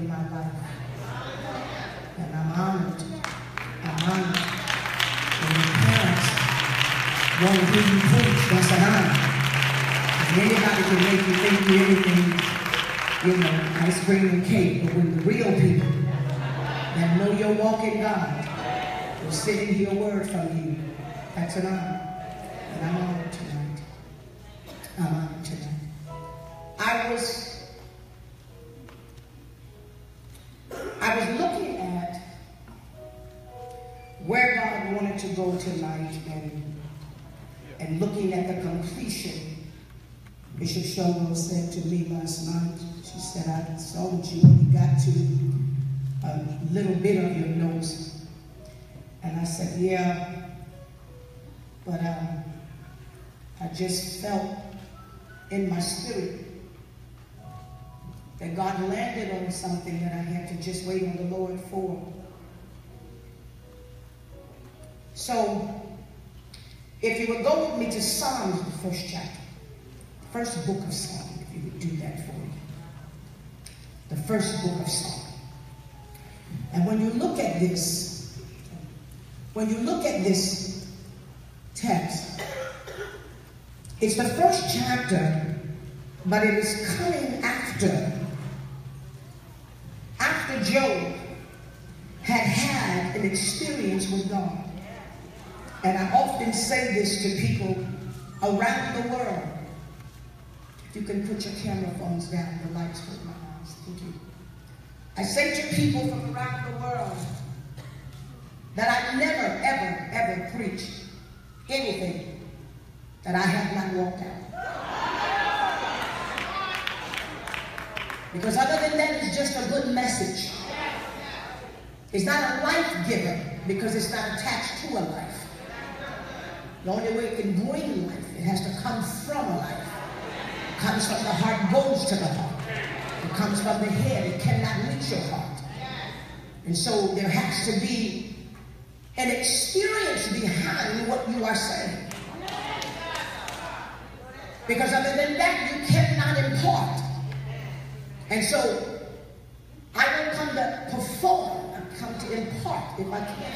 in my life. And I'm honored. I'm honored. When your parents won't hear you preach, that's an honor. And anybody can make you think you're anything, you know, ice cream and cake. But when the real people that know your walk in God will sit and hear a word from you, that's an honor. And I'm honored tonight. I'm honored tonight. I was looking at where God wanted to go tonight and looking at the completion. Bishop Showell said to me last night, she said, I saw that you only got to a little bit of your notes. And I said, yeah, but I just felt in my spirit that God landed on something that I had to just wait on the Lord for. So, if you would go with me to Psalms, the first chapter, first book of Psalms, if you would do that for me. The first book of Psalms. And when you look at this text, it's the first chapter, but it is coming after Job had an experience with God. And I often say this to people around the world. If you can put your camera phones down, the lights hurt my eyes. Thank you. I say to people from around the world that I never, ever, ever preach anything that I have not walked out. Because other than that, it's just a good message. It's not a life giver because it's not attached to a life. The only way it can bring life, it has to come from a life. It comes from the heart, goes to the heart. It comes from the head, it cannot reach your heart. And so there has to be an experience behind what you are saying. Because other than that, you cannot impart. And so I don't come to perform, I come to impart if I can.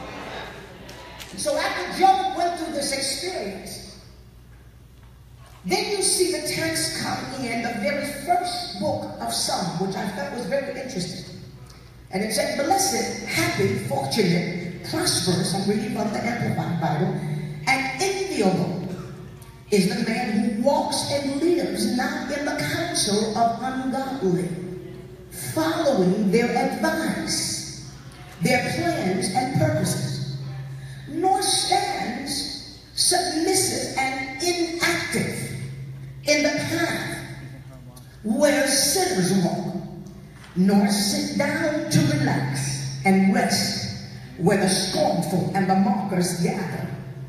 So after Job went through this experience, then you see the text come in the very first book of Psalms, which I thought was very interesting. And it said, blessed, happy, fortunate, prosperous, I'm reading from the Amplified Bible, and enviable is the man who walks and lives not in the counsel of ungodly, following their advice, their plans and purposes, nor stands submissive and inactive in the path where sinners walk, nor sit down to relax and rest where the scornful and the mockers gather.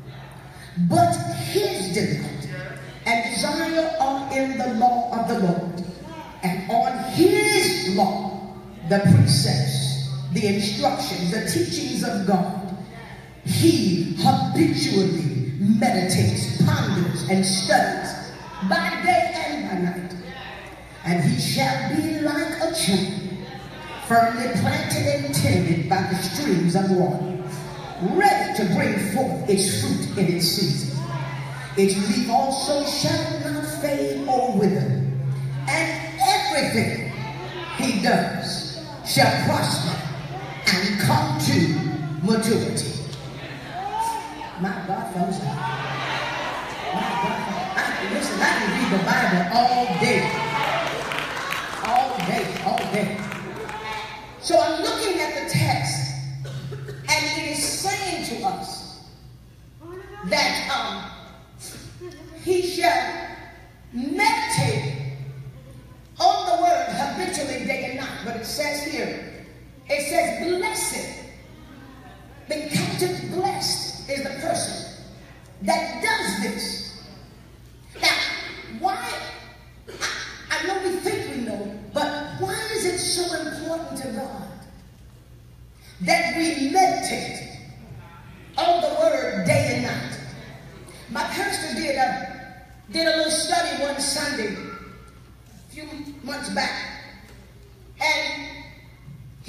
But his delight and desire are in the law of the Lord, and on his law, the precepts, the instructions, the teachings of God, he habitually meditates, ponders, and studies by day and by night. And he shall be like a tree, firmly planted and tended by the streams of water, ready to bring forth its fruit in its season. Its leaf also shall not fade or wither, and everything he does shall prosper and come to maturity. My God, folks. My God. Listen, I can read the Bible all day. All day, all day. So I'm looking at the text, and it is saying to us that he shall meditate on the word habitually day and night. But it says here, it says blessed. Been counted blessed is the person that does this. Now, why? I know we think we know, but why is it so important to God that we meditate on the word day and night? My pastor did a little study one Sunday a few months back, and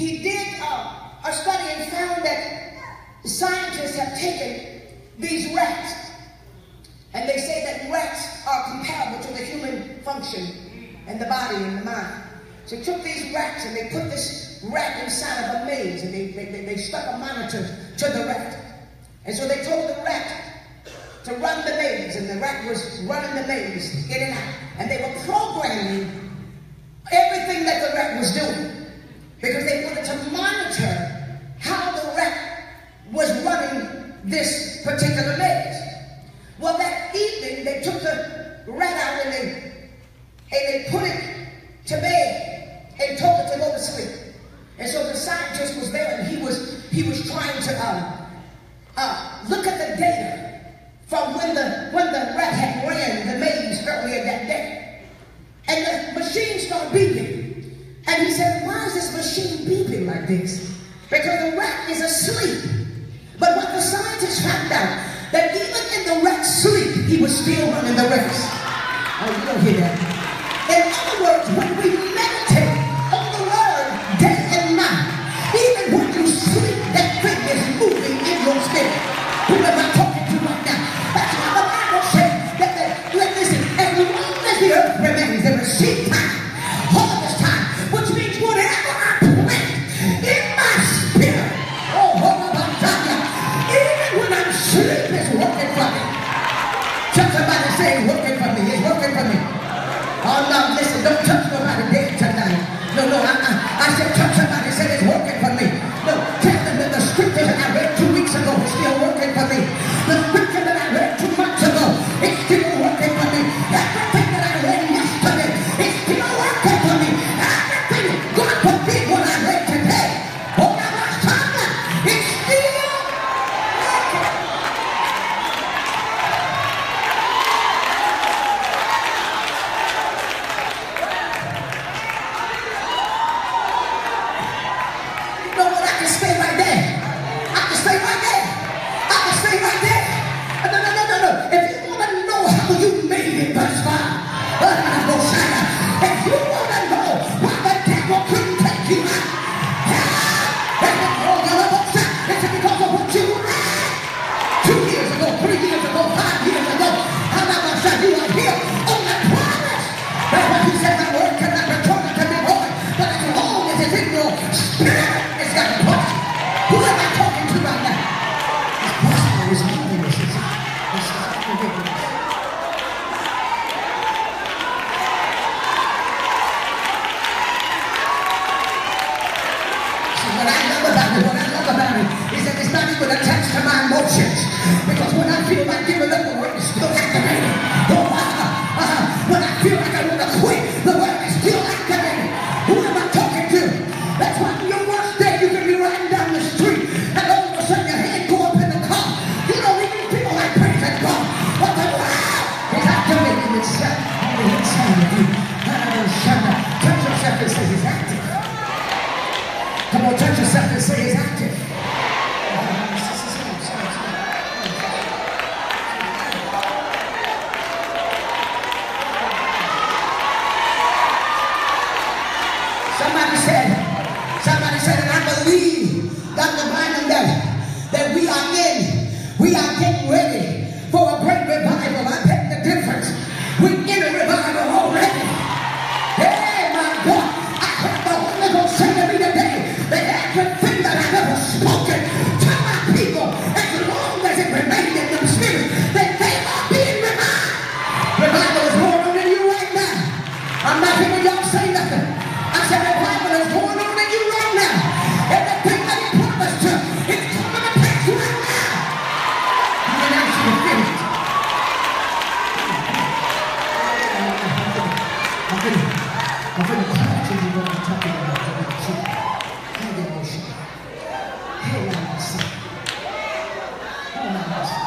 he did a study and found that scientists have taken these rats, and they say that rats are comparable to the human function and the body and the mind. So they took these rats and they put this rat inside of a maze, and they stuck a monitor to the rat. And so they told the rat to run the maze, and the rat was running the maze, in and out. And they were programming everything that the rat was doing, because they wanted to monitor how the rat was running this particular maze. Well, that evening, they took the rat out and they put it to bed and told it to go to sleep. And so the scientist was there, and he was trying to look at the data from when the rat had ran the maze earlier that day. And the machine started beeping. And he said, why is this machine beeping like this? Because the rat is asleep. But what the scientists found out, that even in the rat's sleep, he was still running the race. Oh, you don't hear that. In other words, when we meditate on the word day and night, even when you sleep, that thing is moving in your spirit. Who am I talking to right now? That's why the Bible says that, listen, as long as the earth remains, there is seed time, harvest time, which means whatever I plant in my spirit, oh, even when I'm asleep, it's working for me. Tell somebody, say it's working for me. It's working for me. Oh, no, listen, don't touch nobody dead tonight. No, I said touch somebody, say it's working for me. No, tell them that the scripture that I read 2 weeks ago is still working for me. The scripture that I read 2 months ago is still working for me. Everything that I read yesterday is still working for me. Everything, God forbid what I read today. Oh, my son, it's still working. You know what? I can stay right there. I can stay right there. I can stay right there. No. If you want to know how you made it thus far, if you want to know why the devil couldn't take you out, it's because of what you read 2 years ago, 3 years ago, 5 years ago. How about myself? You are here on the promise. That's why he said, my word cannot return unto me void, but as long as it's in your spirit, it's got to push. Who am I talking to right now? It's possible. It's marvelous. It's ridiculous. See, what I love about it is that it's not even attached to my emotions. Because when I feel like giving up, the word is still activated. When I feel like I want to quit, the word is still activated. Who am I talking to? That's why on your worst day, you can be riding down the street, and all of a sudden your hand go up in the car. You know, even people like praise that God. But the wow is activating itself on the inside of you. Touch yourself and say he's active. Come on, touch yourself and say he's active. Somebody said, and I believe, Dr. Bynum, that we are getting ready for a great revival. I take the difference. We're in a revival already. Hey, my God, I heard the Holy Ghost say to me today that everything that I've ever spoken to my people, as long as it remained in them spirit, that they are being revived. Revival is going on in you right now. I'm not hearing y'all say nothing. I said revival is going on in you right now. Everything that he promised to, it's coming to pass right now. You can actually feel it. I'm going to talk to you what I'm talking about. Hey, emotion. Hey, I'm sick. Oh, I'm sick.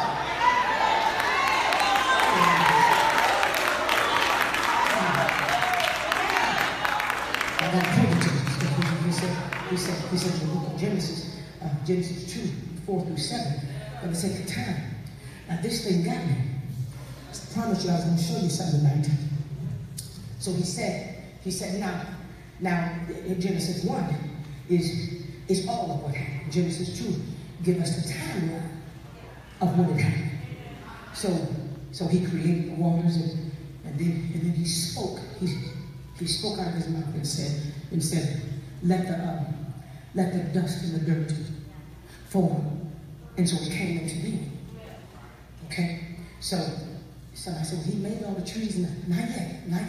I got to prove it to you. He said in the book of Genesis 2, 4 through 7, for the sake of time. Now this thing got me. I promise you I was going to show you something tonight. So he said now in Genesis 1, is all of what happened. Genesis 2 give us the timeline of what had happened. So he created the waters, and then he spoke. He spoke out of his mouth and said, let the dust and the dirt form. And so it came into being. Okay? So I said, he made all the trees, and not yet. No,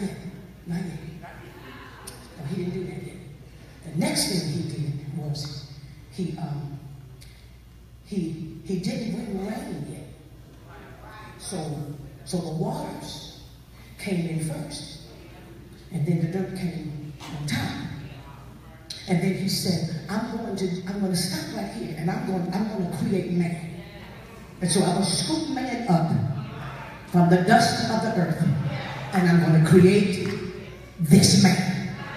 he didn't do that yet. The next thing he did was he didn't bring rain yet. So the waters came in first, and then the dirt came on top. And then he said, I'm going to stop right here, and I'm going to create man. And so I will scoop man up from the dust of the earth, and I'm going to create this man.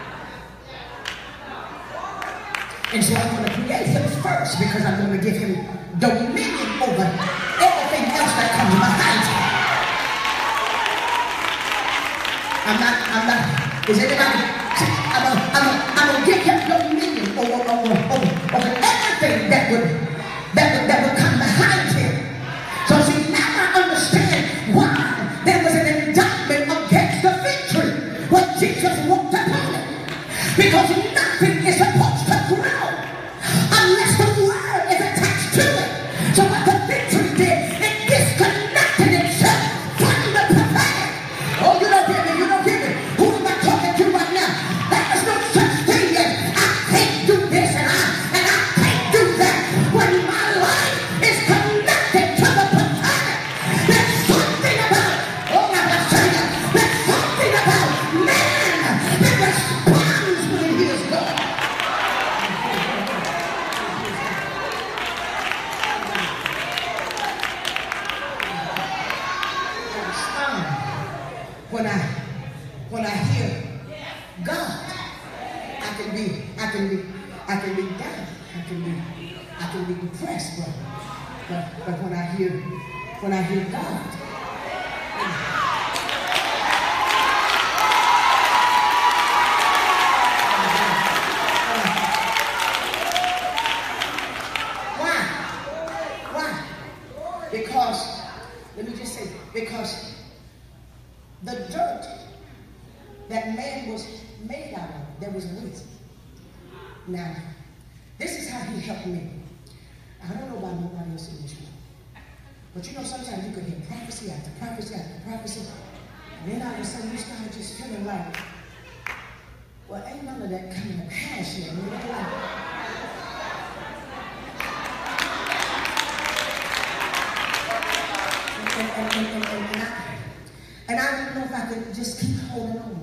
And so I'm going to create him first, because I'm going to give him dominion over everything else that comes behind him. I'm not, is anybody, I'm going to give him dominion over everything that would come behind him. So see, now I understand why there was an indictment against the victory when Jesus walked upon it. Because nothing is supposed to grow unless the word is attached to it. So what the victory did, it disconnected itself from the prophetic. Oh, you don't hear me, you don't hear me. Who am I talking to right now? There is no such thing as I can't do this and I can't do that. When my life is connected to the prophetic, there's something about, oh, I'm not saying it, there's something about man that responds when he hears God. When I hear God, I can be down, I can be depressed, but when I hear God, why? Because let me just say, because the dirt that man was made out of, there was a reason. Now, this is how he helped me. I don't know about nobody else in this room. But you know, sometimes you could hear prophecy after prophecy after prophecy. And then all of a sudden you start just feeling like, well, ain't none of that coming to pass yet. You know, like, and I don't know if I could just keep holding on.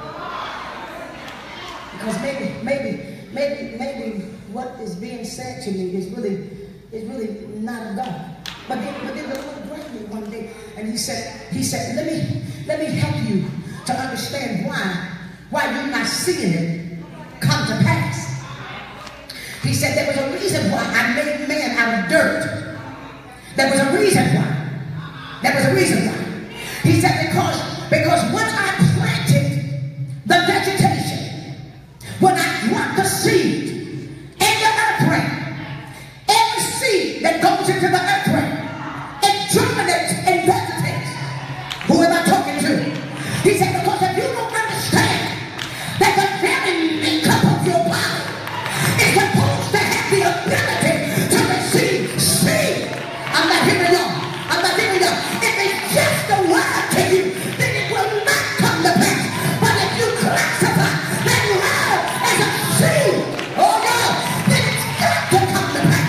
Because maybe what is being said to me is really not of God. But then the Lord grabbed me one day and he said, let me help you to understand why you're not seeing it come to pass. He said there was a reason why I made man out of dirt. There was a reason why. There was a reason why. He said because when I planted the vegetation, when I dropped the seed in the earth realm, every seed that goes into the earth realm, it germinates and vegetates. Who am I talking to? He said because if you don't understand that the very makeup of your body is supposed to have the ability to receive seed. I'm not hearing y'all. I'm not hearing y'all. If it's just a word to you, then it will not come to pass. But if you classify that word as a seed, oh God, then it's got to come to pass.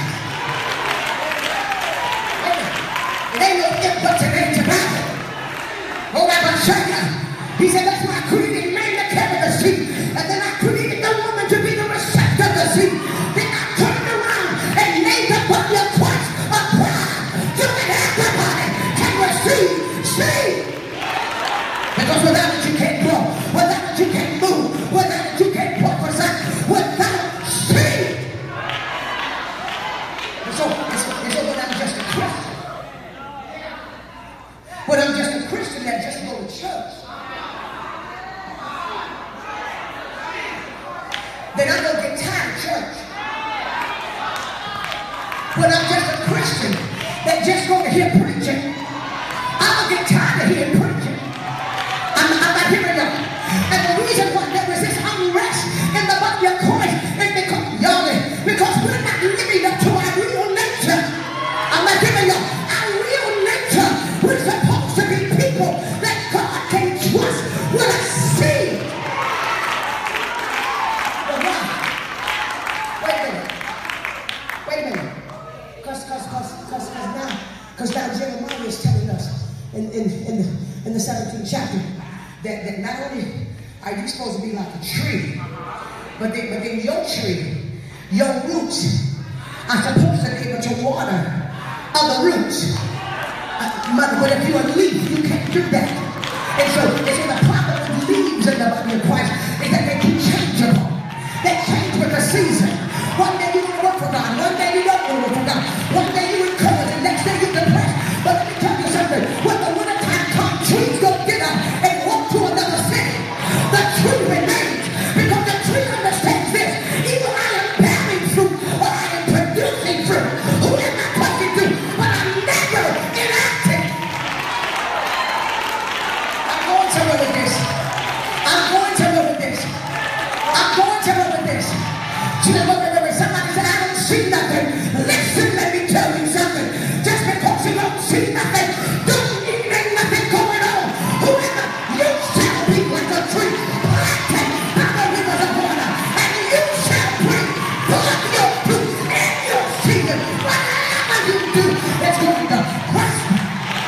It ain't no if, but it ain't about it. Oh, I'm going to show you. He said that's why I created man to carry the seed. And then I created the woman to be the receptor of the seed. Then I turned around and made the body of Christ a bride. So that everybody can receive seed. Because without it you can't grow. Without it you can't move. Without it you can't prophesy. Without when I'm just a Christian that just going to hear preaching. I'm going to get tired of hearing preaching. I'm not hearing y'all. And the reason why there is this unrest in the body of Christ is because we're not living up to our real nature. I'm not hearing y'all. Our real nature, we're supposed to be people that God can trust with a seed. But why? Wait a minute. Because now Jeremiah is telling us in the 17th chapter that not only are you supposed to be like a tree, but then your tree, your roots are supposed to be able to water other roots. But if you're a leaf, you can't do that. And so the problem with leaves in the body of Christ is that they keep changeable. They change with the season. One day you want to work for God, one day you don't want to work for God. One day you encourage, the next day you're depressed. But let me tell you something. When the wintertime comes, trees don't get up and walk to another city. The tree remains because the tree understands this. Either I am bearing fruit or I am producing fruit. Who am I talking to? But I'm never inactive. I'm going somewhere with this. Somebody said, I don't see nothing. Listen, let me tell you something. Just because you don't see nothing, don't mean there's nothing going on. Whoever, you shall be like a tree planted by the rivers of water, and you shall bring forth your fruit in your season. Whatever you do, it's going to prosper.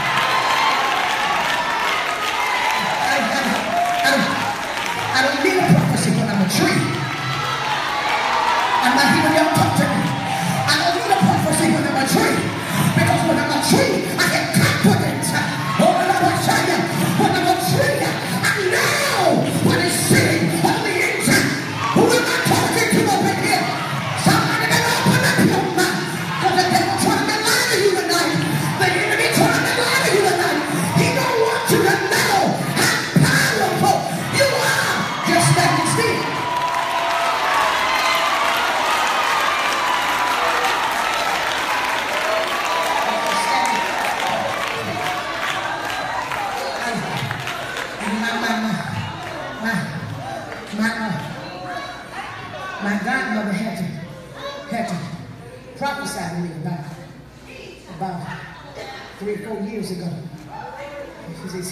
I don't need a prophecy when I'm a tree. I'm not hearing y'all talk to me. I don't need a prophecy when I'm a tree. Because when I'm a tree, I have confidence. Oh, when I'm a tree, I know what is sitting on the inside. Who am I talking to up in here? Somebody better open up your mouth. Because the devil trying to lie to you tonight. The enemy trying to lie to you tonight. He don't want you to know how powerful you are. Just standing still. My godmother had to prophesy to me about 3 or 4 years ago. She says,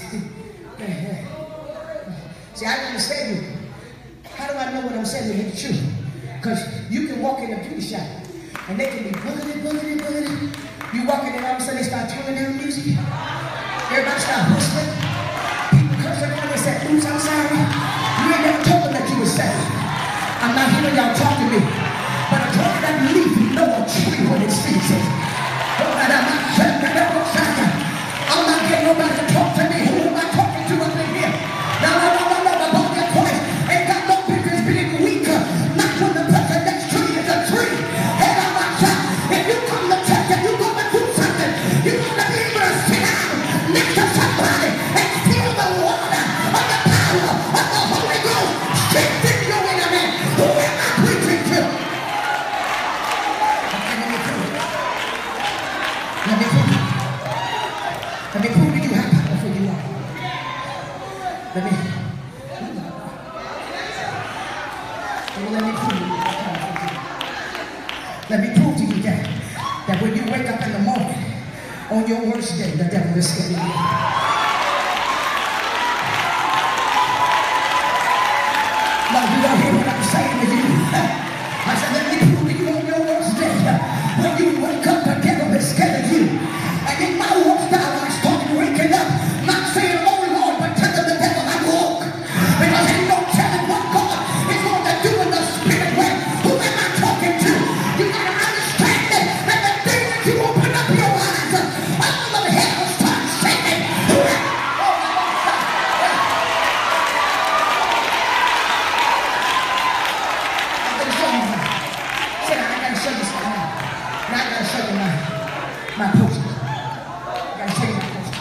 see, I understand you. How do I know what I'm saying is true? Because you can walk in a beauty shop and they can be boogity. You walk in and all of a sudden they start turning down music. Everybody start whistling. People cursing around, they say, oops, I'm sorry. You ain't never told them that you were saved. I'm not hearing y'all talk to me. But I told that leaf, you know a tree when it sees it. I'm not getting nobody to talk to me. Who am I talking to up in here? No, the body of Christ ain't got no business being weaker. Not when the person next to you is a tree. Head on my shot. If you come to church and you're going through something, you're going to be able to sit down next to somebody and feel the water of the power of the Holy Ghost. Strengthen your inner man. Who am I preaching to? Let me prove it. Let me prove to you how powerful you are. Let me prove to you how powerful you are. Let me prove to you that when you wake up in the morning, on your worst day, the devil is scared of you. Now you don't hear what I'm saying to you. I said, let me prove to you on your worst day. When you wake up, the devil is scared of you. And in my worst hour, I started waking up, not saying, oh Lord, but telling the devil I'm woke. Because ain't no telling what God is going to do in the spirit realm. Who am I talking to? You got to understand that the day that you open up your eyes, all of hell starts shaking. My post. I gotta show you my post.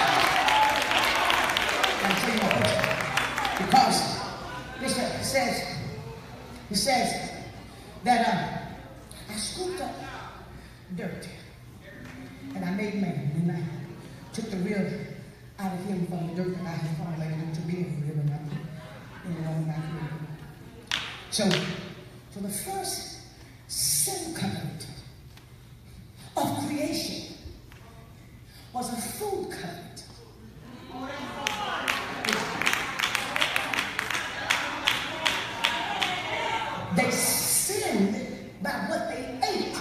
Because this says He says that I scooped up dirt and I made man, and I took the rib out of him from the dirt that I had formulated into being a rib, and I put in my rib. So the first sin covenant of creation was a food covenant. They sinned by what they ate.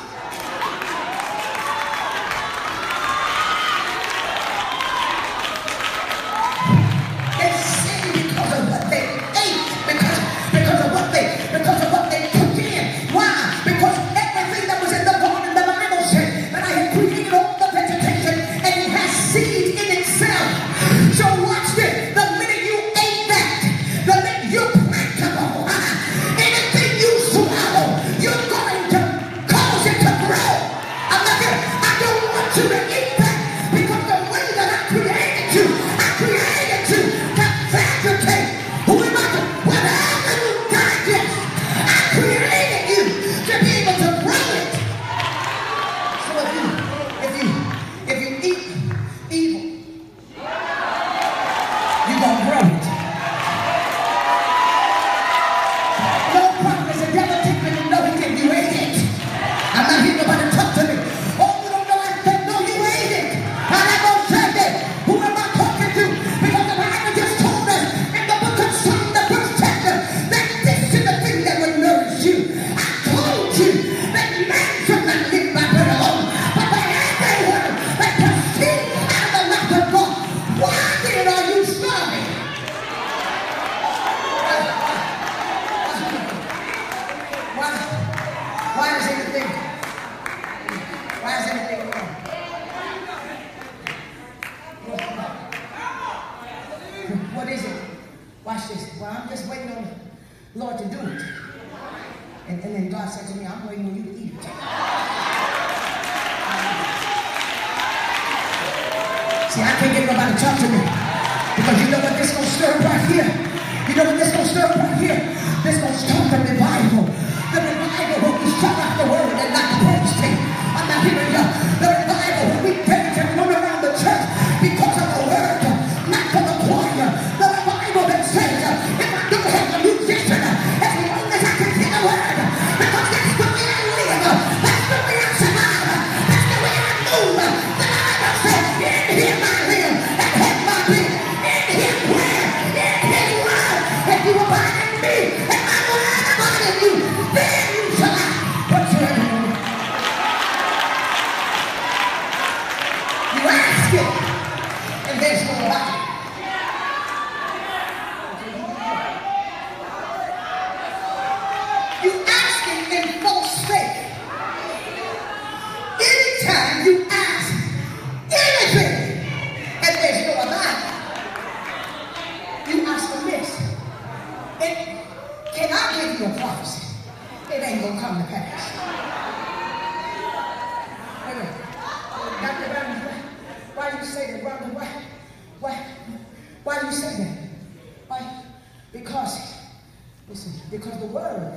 They sinned because of what they ate, because of what they took in. Why? Because everything that was in the garden, the Bible said that I had created all the vegetation and it has seed in itself. So watch this. The minute you ate that, the minute you plant to go, anything you swallow, you're going to cause it to grow. I'm not here. I don't want you to eat that because the way that I created you to vegetate. Who am I to? Whatever you digest, I created you to be able to grow it. So if you eat evil, you're going to grow it. No problem is the devil taking you know he can. You ate it. I'm not hearing nobody talk to me. Oh, you don't know I said no, you ate it. I'm not going to say that. Who am I talking to? Because the Bible just told us in the book of Psalm, the first chapter, that this is the thing that will nourish you. I told you that man should not live by bread alone, but by every word that proceeds out of the mouth of God. Why then are you starving? Why is anything wrong? What is it? Watch this. Well, I'm just waiting on the Lord to do it. And then God said to me, I'm waiting on you to eat it. See, I can't get nobody to talk to me. Because you know what this going to stir up right here? You know what this going to stir up right here? This going to start the revival. The revival when we shut out the word and not the posting. I'm not hearing you. The revival when we dance and run around the church because of the word, not for the choir. The revival that says, if I don't have a musician, as long as I can hear the word, because that's the way I live, that's the way I survive, that's the way I move. The Bible says, in him I live and have my being. In him where? In his word. If you abide in me, and I will abide in you, then you shall have whatsoever you want. You ask it, and there's no lie. You ask it in false faith. Anytime you ask anything, and there's no lie, you ask amiss. And can I give you a prophecy? It ain't gonna come to pass. Wait a minute. Dr. Brown, why do you say that, brother? Why do you say that? Why? Because, listen, because the word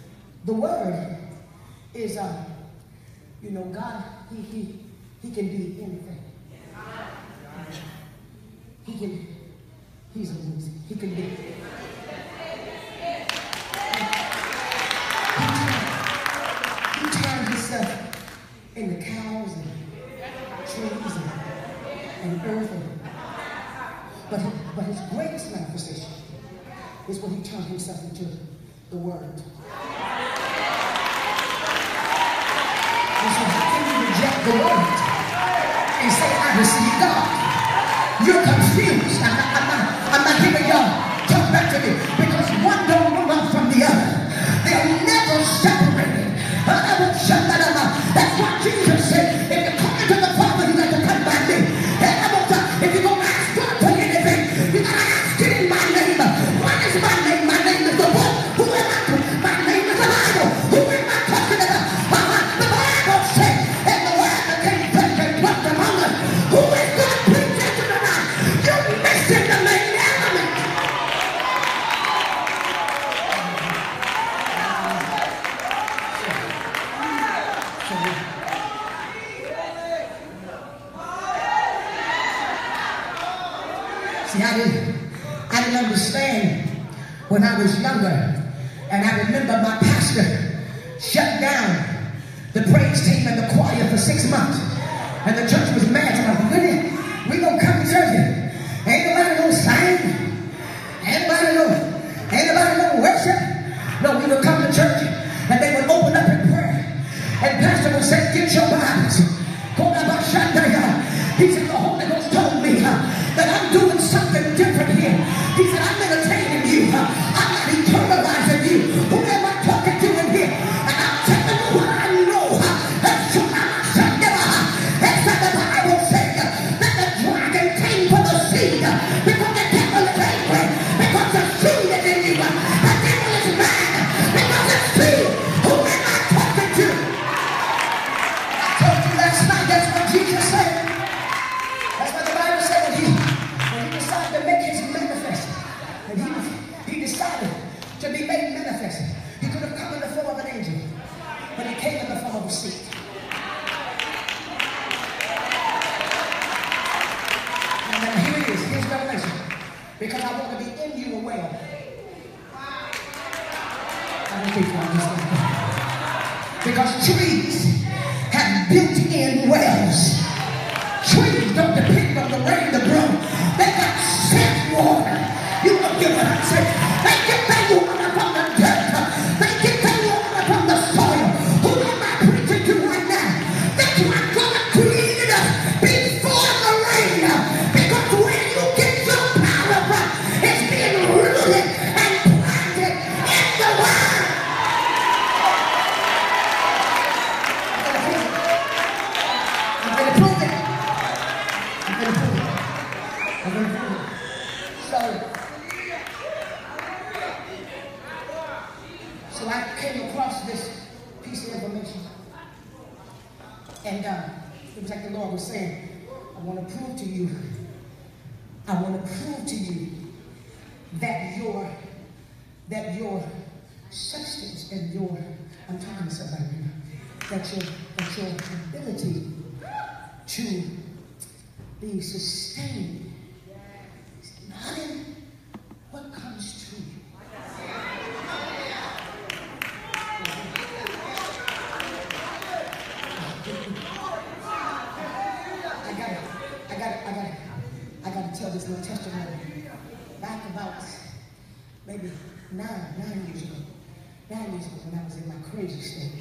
is, you know, God, he can be anything. He's amazing. He can be. He turned himself into cows and trees and earth. But his greatest manifestation is when he turned himself into the word. And so how can you reject the word and say, I receive God? You're confused. I'm not hearing y'all talk back to me because one don't move out from the other. They are never separated. That's what Jesus said. If you're coming to the Father, you got to come by me. If you're going to ask God for anything, you got to ask it in my name. What is my name? My name is the book. Who am I? My name is the Bible. Who am I talking about? The Bible said, and the word became flesh and dwelt among us. Who is God preaching to tonight? You missing the main element. I didn't understand when I was younger. And I remember my pastor shut down the praise team and the choir for 6 months. And the church was mad. So I was like, really? We gonna come to church? Ain't nobody gonna sing? Ain't nobody gonna worship? No, we would come to church and they would open up in prayer. And pastor would say, get your Bibles. He said, the Holy Ghost told me that I'm doing something different here. He said, I'm entertaining you. I'm not eternalizing you. Who am I talking to in here? And I'm telling you what I know. That's what the Bible says that the dragon came for the seed because the devil is angry because the seed is in you. The devil is mad because the seed. Who am I talking to? I told you last night that's what Jesus said. That's what the Bible said when he decided to make his manifest. And he decided to be made manifest. He could have come in the form of an angel, but he came in the form of a seed. And then here it is. Here's revelation. Because I want to be in you a well. I don't think you understand. Because trees have built-in wells. Trees don't depend on the rain to grow. They got sand water. You don't get what I say. They get their water from the dirt. They get their water from the soil. Who am I preaching to right now? That's why God created us before the rain. Because when you get your power from, it's being rooted and planted in the Word. I'm going to prove it. So I came across this piece of information, and it was like the Lord was saying, I want to prove to you that your substance and your, I'm talking to somebody, that your ability to be sustained is not in what comes to you. I got to tell this little testimony. Back about maybe nine years ago when I was in my crazy state.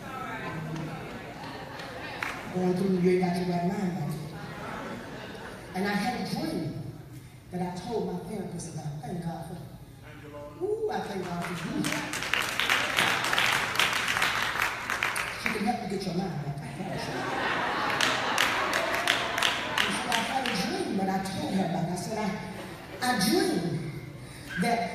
Going through, you ain't got your right mind back. And I had a dream that I told my therapist about. Thank God for it. Ooh, I thank God for you. She can help you get your mind back. And so I had a dream that I told her about. I said, I dreamed that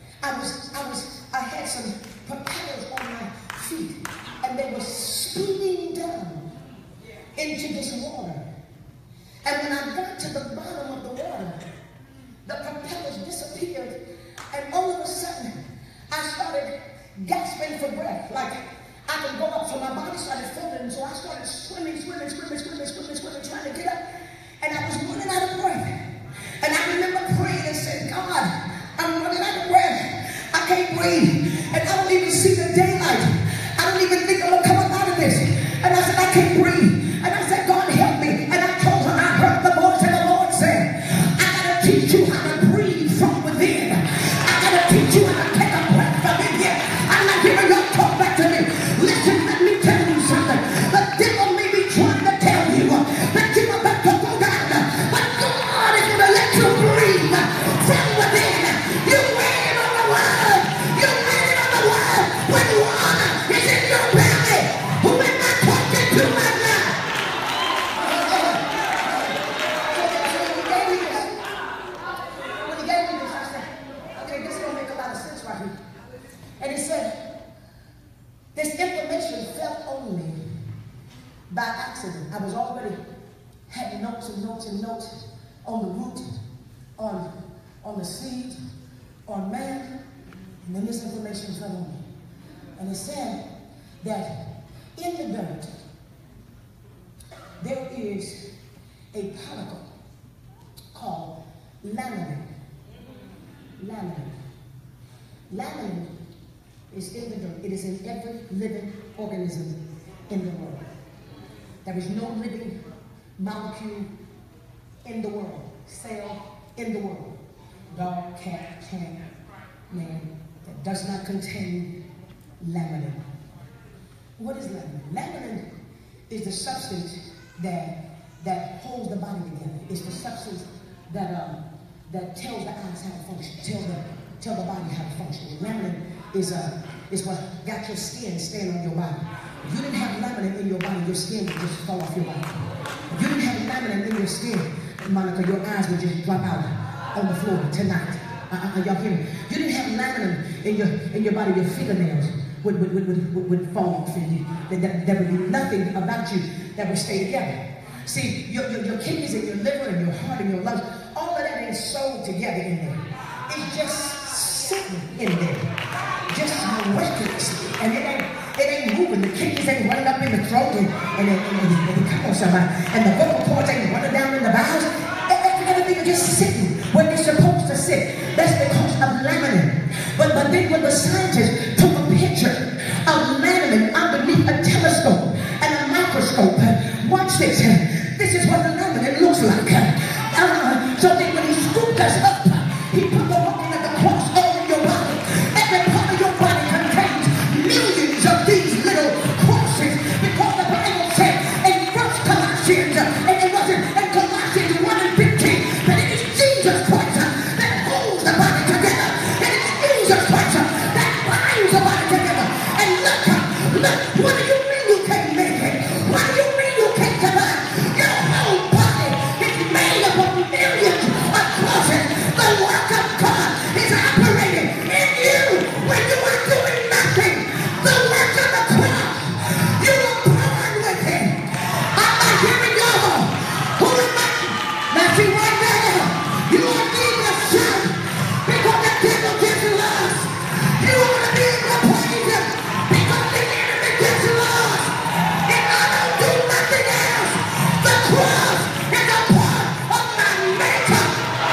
I had some propellers on my feet, and they were speeding down into this water. And when I got to the bottom of the water, the propellers disappeared, and all of a sudden, I started gasping for breath, like I could go up, so my body started floating, so I started swimming, trying to get up, and I was running out of breath. And I remember praying and saying, God, I'm running out of breath. I can't breathe, and I don't even see the daylight. I don't even think I'm gonna come up out of this. And I said, I can't breathe. And I said, God, help me. And I told her, I heard the voice of the Lord say, I gotta teach you how to breathe from within. I gotta teach you how to take a breath from in here. I'm not giving your talk back to me. Listen, let me tell you something. The devil may be trying to tell you that you're about to go down, but God is gonna let you breathe from within. You waited on the word. You waited on the word. When water is in your belly, who am I talking to right now? When he gave me this, I said, okay, this don't make a lot of sense right here. And he said, this information fell on me by accident. I was already had notes on the root, on the seed, on man, and then this information fell on me. And it said that in the dirt, there is a particle called lanolin. Laminin. Laminin is in the dirt. It is in every living organism in the world. There is no living molecule in the world, cell in the world, dog, cat, man, that does not contain laminin. What is laminin? Laminin is the substance that holds the body together. It's the substance that tells the eyes how to function, tell the body how to function. Laminin is what got your skin staying on your body. If you didn't have laminin in your body, your skin would just fall off your body. If you didn't have laminin in your skin, Monica, your eyes would just drop out on the floor tonight. Y'all hear me? You didn't have laminin in your body, your fingernails would fall off in you. There would be nothing about you that would stay together. See, your kidneys and your liver and your heart and your lungs, all of that ain't sewed together in there. It's just sitting in there, just miraculously, and it ain't moving. The kidneys ain't running up in the throat and come on somebody, and the vocal cords ain't running down in the bowels. Everything is just sitting where they're supposed to sit. That's because of laminin. But then when the scientists took a picture of laminin underneath a telescope and a microscope, watch this. This is what the laminin looks like. So that when he scooped us up, he put the working of the cross all in your body. Every part of your body contains millions of these little crosses, because the Bible said in 1 Colossians, and it wasn't in Colossians 1 and 15, that it is Jesus Christ that holds the body together. And it's Jesus Christ that binds the body together. And look, what do you mean you can't make it? What do you mean you can't survive? Your whole body is made up of millions of crosses. The work of God is operating in you when you are doing nothing. The work of the cross, you were born with it. I'm not hearing y'all. Who am I? Now see right now, you are being a shout because the devil gets lost. You want to be able to praise him because the enemy gets lost. And I don't do nothing else. The cross is a part of my makeup.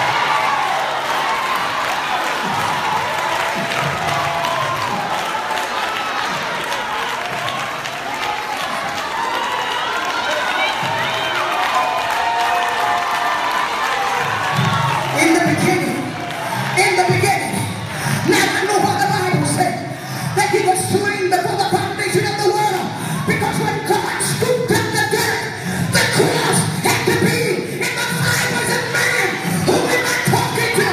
In the beginning. Now I know what the Bible said, that he was slain before the foundation of the world, because when God scooped up the dirt, the cross had to be in the fibers of man. Who am I talking to?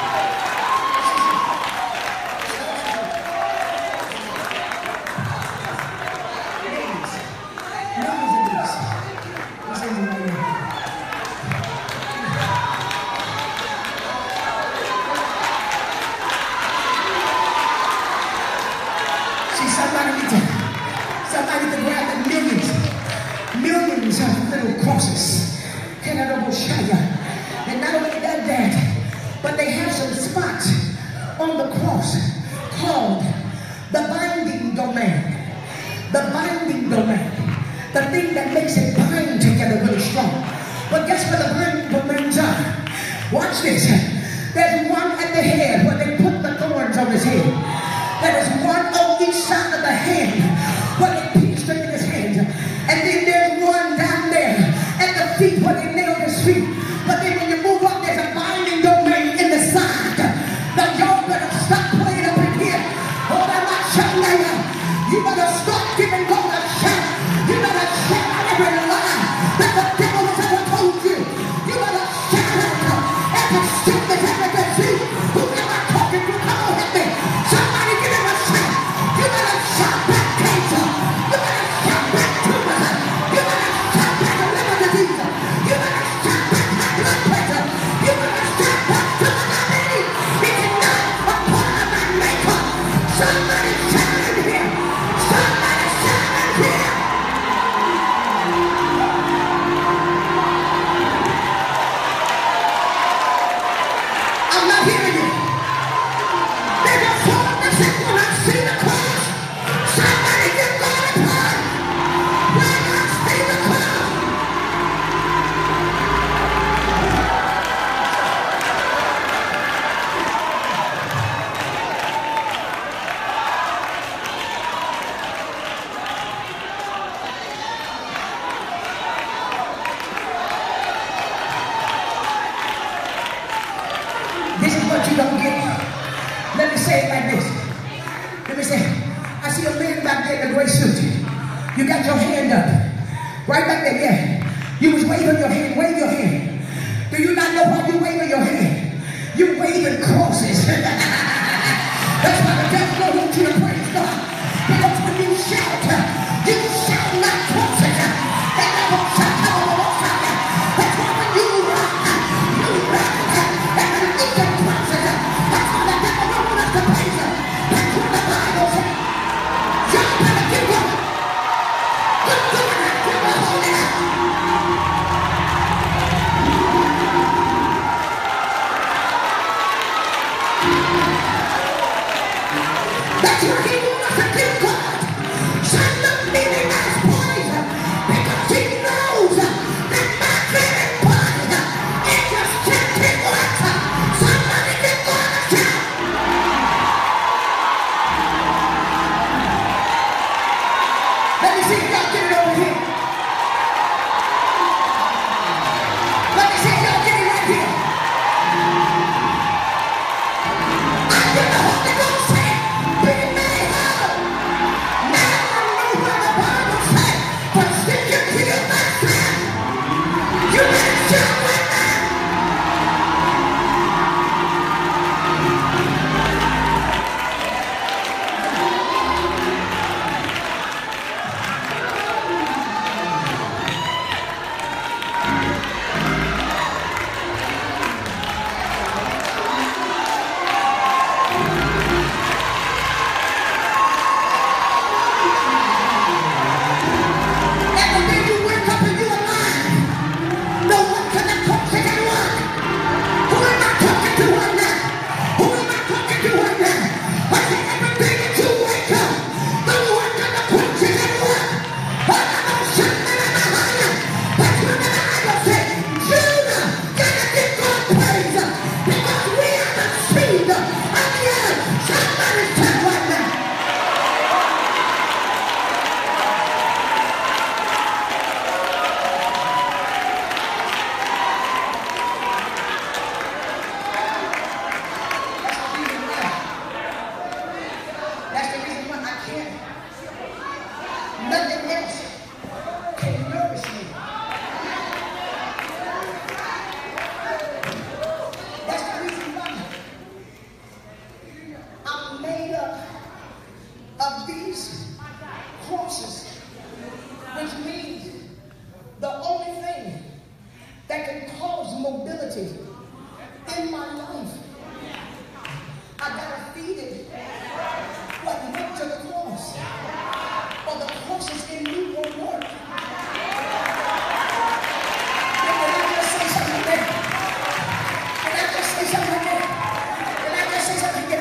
Somebody to grab the millions of little crosses. And not only that, but they have some spots on the cross called the binding domain. The binding domain. The thing that makes it bind together really strong. But guess where the binding domains are? Watch this. There's one at the head where they put the thorns on his head. There is one on each side of the hand where they pierced in his hands. And then there's one down there at the feet where they nailed his feet. But then when you move up, there's a binding domain in the side. Now y'all better stop playing up in here. Oh, that might shout now. You better stop giving God a shout. You better shout out every lie that the devil has ever told you. You better shout out every sickness, every disease. Who am I talking to? Come on, hit me. Somebody give him a shout. You better shout back. got your hand up. Right back there, yeah. You was waving your hand. Wave your hand. Do you not know why you waving your hand? You waving crosses. That's why the devil don't want you to praise God. Because when you shout not crosses. That's why when you run, and you eat the crosses. That's why the devil don't want us to praise Him. That's what the Bible says. Y'all better get going. Get going and get the Holy Ghost. That's what He wants us to give God. Some of meaningless praise because He knows that my very body is just tempting what somebody can go to shout. Let me see if y'all get it over here. Let me see if y'all get it right here. I hear the Holy Ghost say, be made whole. Now I know what the Bible says, but stick it to your myself. You better shout right now. Every day you wake up and you alive. No one can talk to anyone. Who am I talking to right now? Who am I talking to right now? I say every day that you wake up, no one can approach anyone. But I know something in my heart. That's what the Bible says. Judah, gotta give God praise because we are the seed of the earth. Somebody say right now. That's the reason why I can't. Nothing else can nourish me. That's the reason why I'm made up of these crosses, which means the only thing that can cause mobility in my life, I gotta feed it what went to the cross, or the crosses in me won't work. Did I just say something there? Did I just say something there? Did I just say something?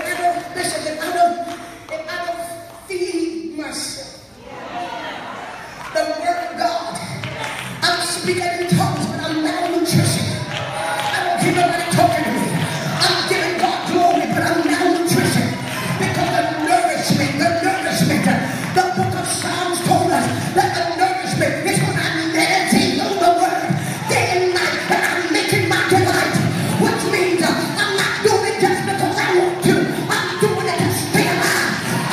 If I don't feed myself, the word of God, I'm speaking in tongues, but I'm malnutrition. I don't hear nobody talking to me. I'm giving God glory, but I'm malnutrition. Because the nourishment, the book of Psalms told us that the nourishment is when I meditate on the word day and night, and I'm making my delight, which means I'm not doing it just because I want to. I'm doing it to stay alive.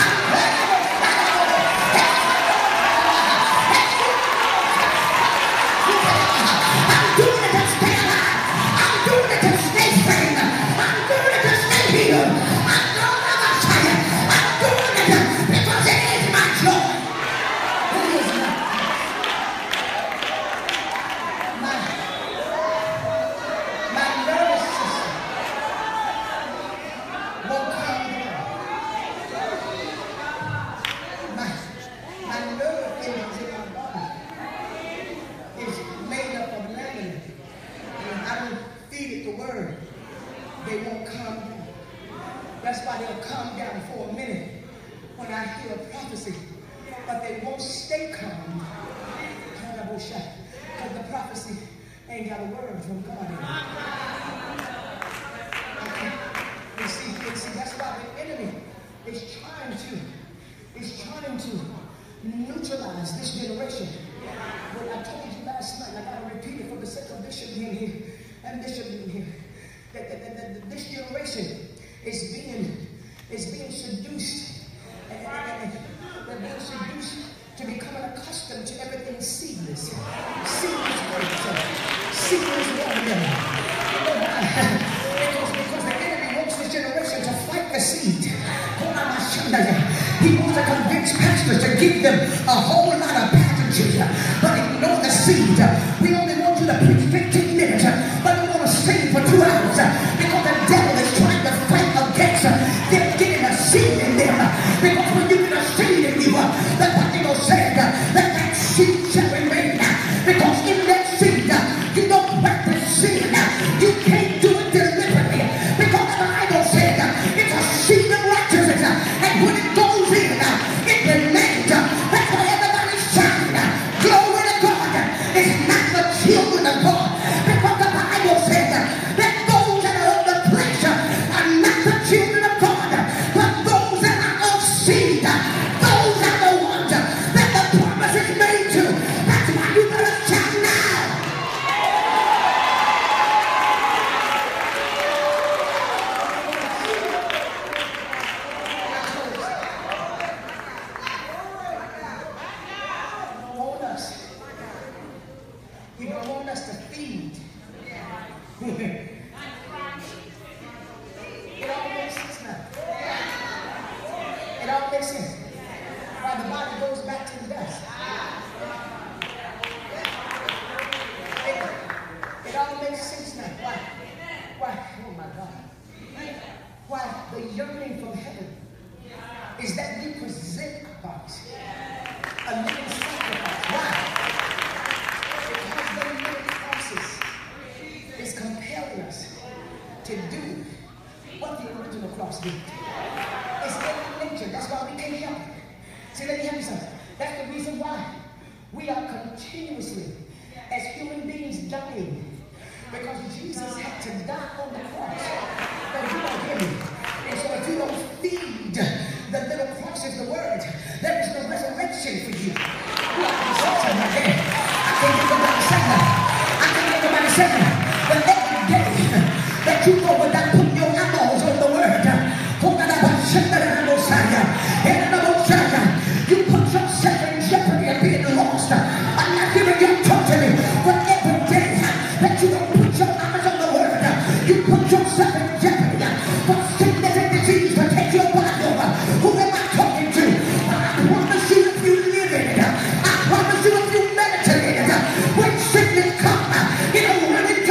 I'm doing it to stay alive. I'm doing it to stay sane. I'm doing it to stay healed. I'm doing it because it is my joy. It is my nervous system won't calm down. My nerve endings in my body is made up of laminate. And I don't feed it the word, they won't calm down. That's why they'll calm down for a minute when I hear a prophecy, but they won't stay calm. Because the prophecy ain't got a word from God in it. Okay. You see, that's why the enemy is trying to neutralize this generation. What I told you last night, I gotta repeat it for the sake of Bishop being here and Bishop being here. That this generation is being seduced. And they're being seduced to becoming accustomed them a whole lot of passengers, but ignore the seed. We only want you to preach 15 minutes, but we want to sing for 2 hours because the devil is trying to fight against them getting a seed in them. Because when you get a seed in you, the Bible said that seed shall remain. Because in that seed, you don't practice sin. You can't do it deliberately. Because the Bible said it's a seed of righteousness. And when it goes in, it remains. That's why everybody's shouting, glory to God. It's not the children of God. Because the Bible said that those that are of the flesh are not the children of God, but those that are of seed. Those are the ones that the promise is made to. That's why you better shout now. You don't want us to feed. It all makes sense now. It all makes sense. Why the body goes back to the dust. It all makes sense now. Why? Oh my God. Why the yearning from heaven is that we present our bodies a living sacrifice. Why? Because the living process is compelling us to do what the original cross did. It's in our nature. That's why we can't help it. See, let me help you something. That's the reason why we are continuously, as human beings, dying. Because Jesus had to die on the cross. But you don't hear me. And so if you don't feed the little cross is the word, there is no resurrection for you. You are consulting right there. I can't get nobody saying that. I can't get nobody saying that. But every day that you go without putting your eyeballs on the word, you put yourself in jeopardy of being lost. I'm not giving you totally, but every day that you don't put your eyes on the word, you put yourself in jeopardy for sickness and disease to take your body over. Who am I talking to? I promise you, if you live in it, I promise you, if you meditate in it, when sickness comes, it'll run into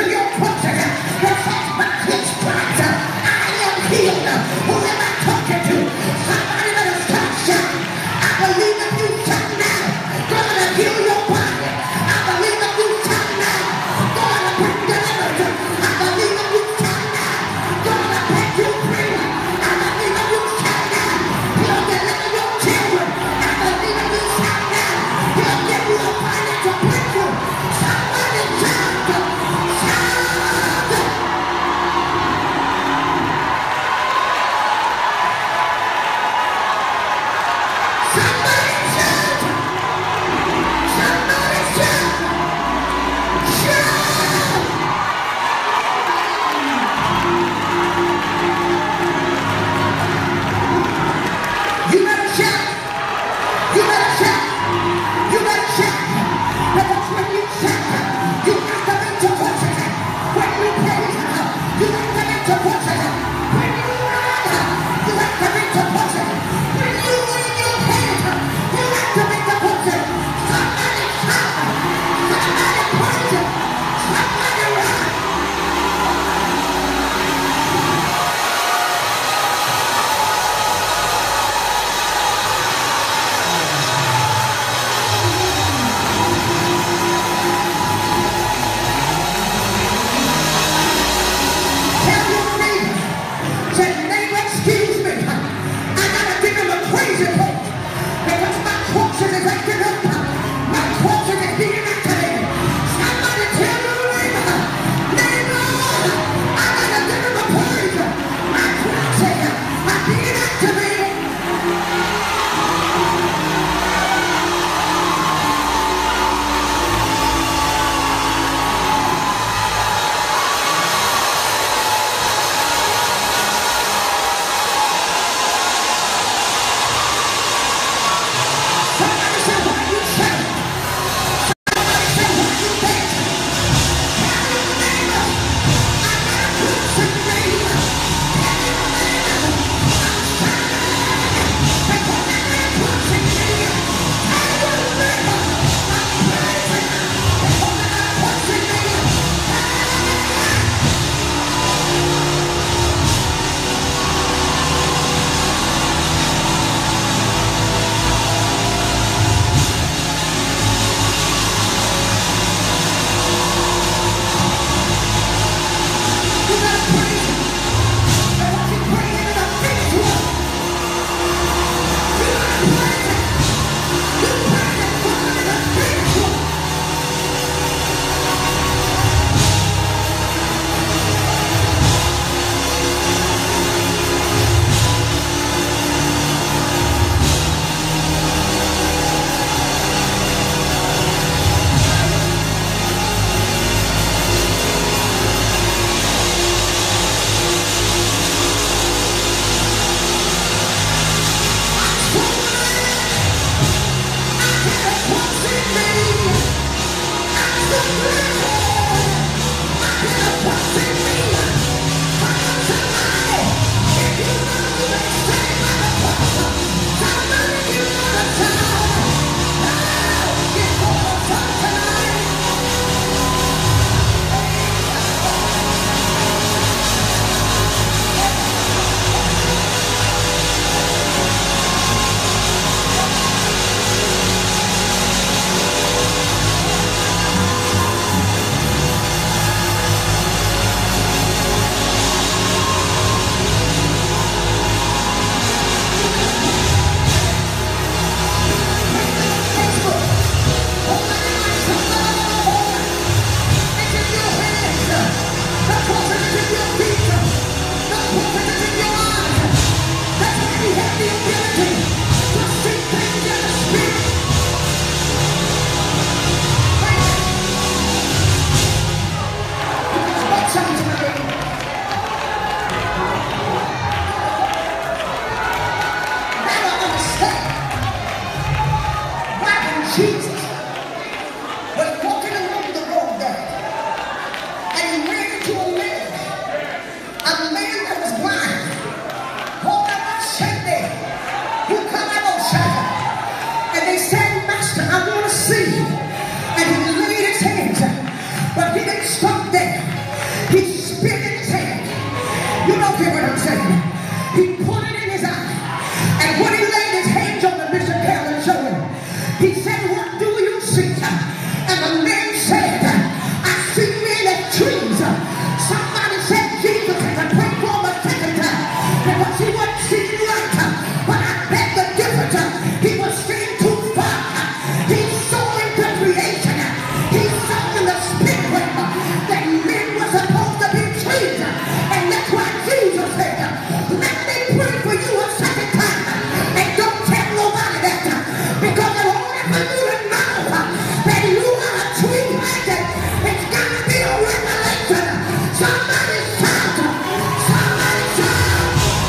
Jesus was walking along the road there, and he ran into a man that was blind. Hold up, Sunday, who come out of Sunday, and they said, Master, I want to see. And he laid his hands, but he didn't stop there. He spit in his hand. You don't hear what I'm saying. He put it in his eye, and when he laid his hands on the Bishop Carolyn showed him, he said, what do you see? And the man said, I see men as trees. Somebody said Jesus had to pray for him a second time because he wasn't seeing right. But I bet the difference. He was seeing too far. He saw into creation. He saw in the spirit realm that men were supposed to be trees. And that's why Jesus said, let me pray for you a second time. And don't tell nobody that. Because in order for you to know that you are a tree, it's got to be a revelation. Somebody shout. Somebody shout.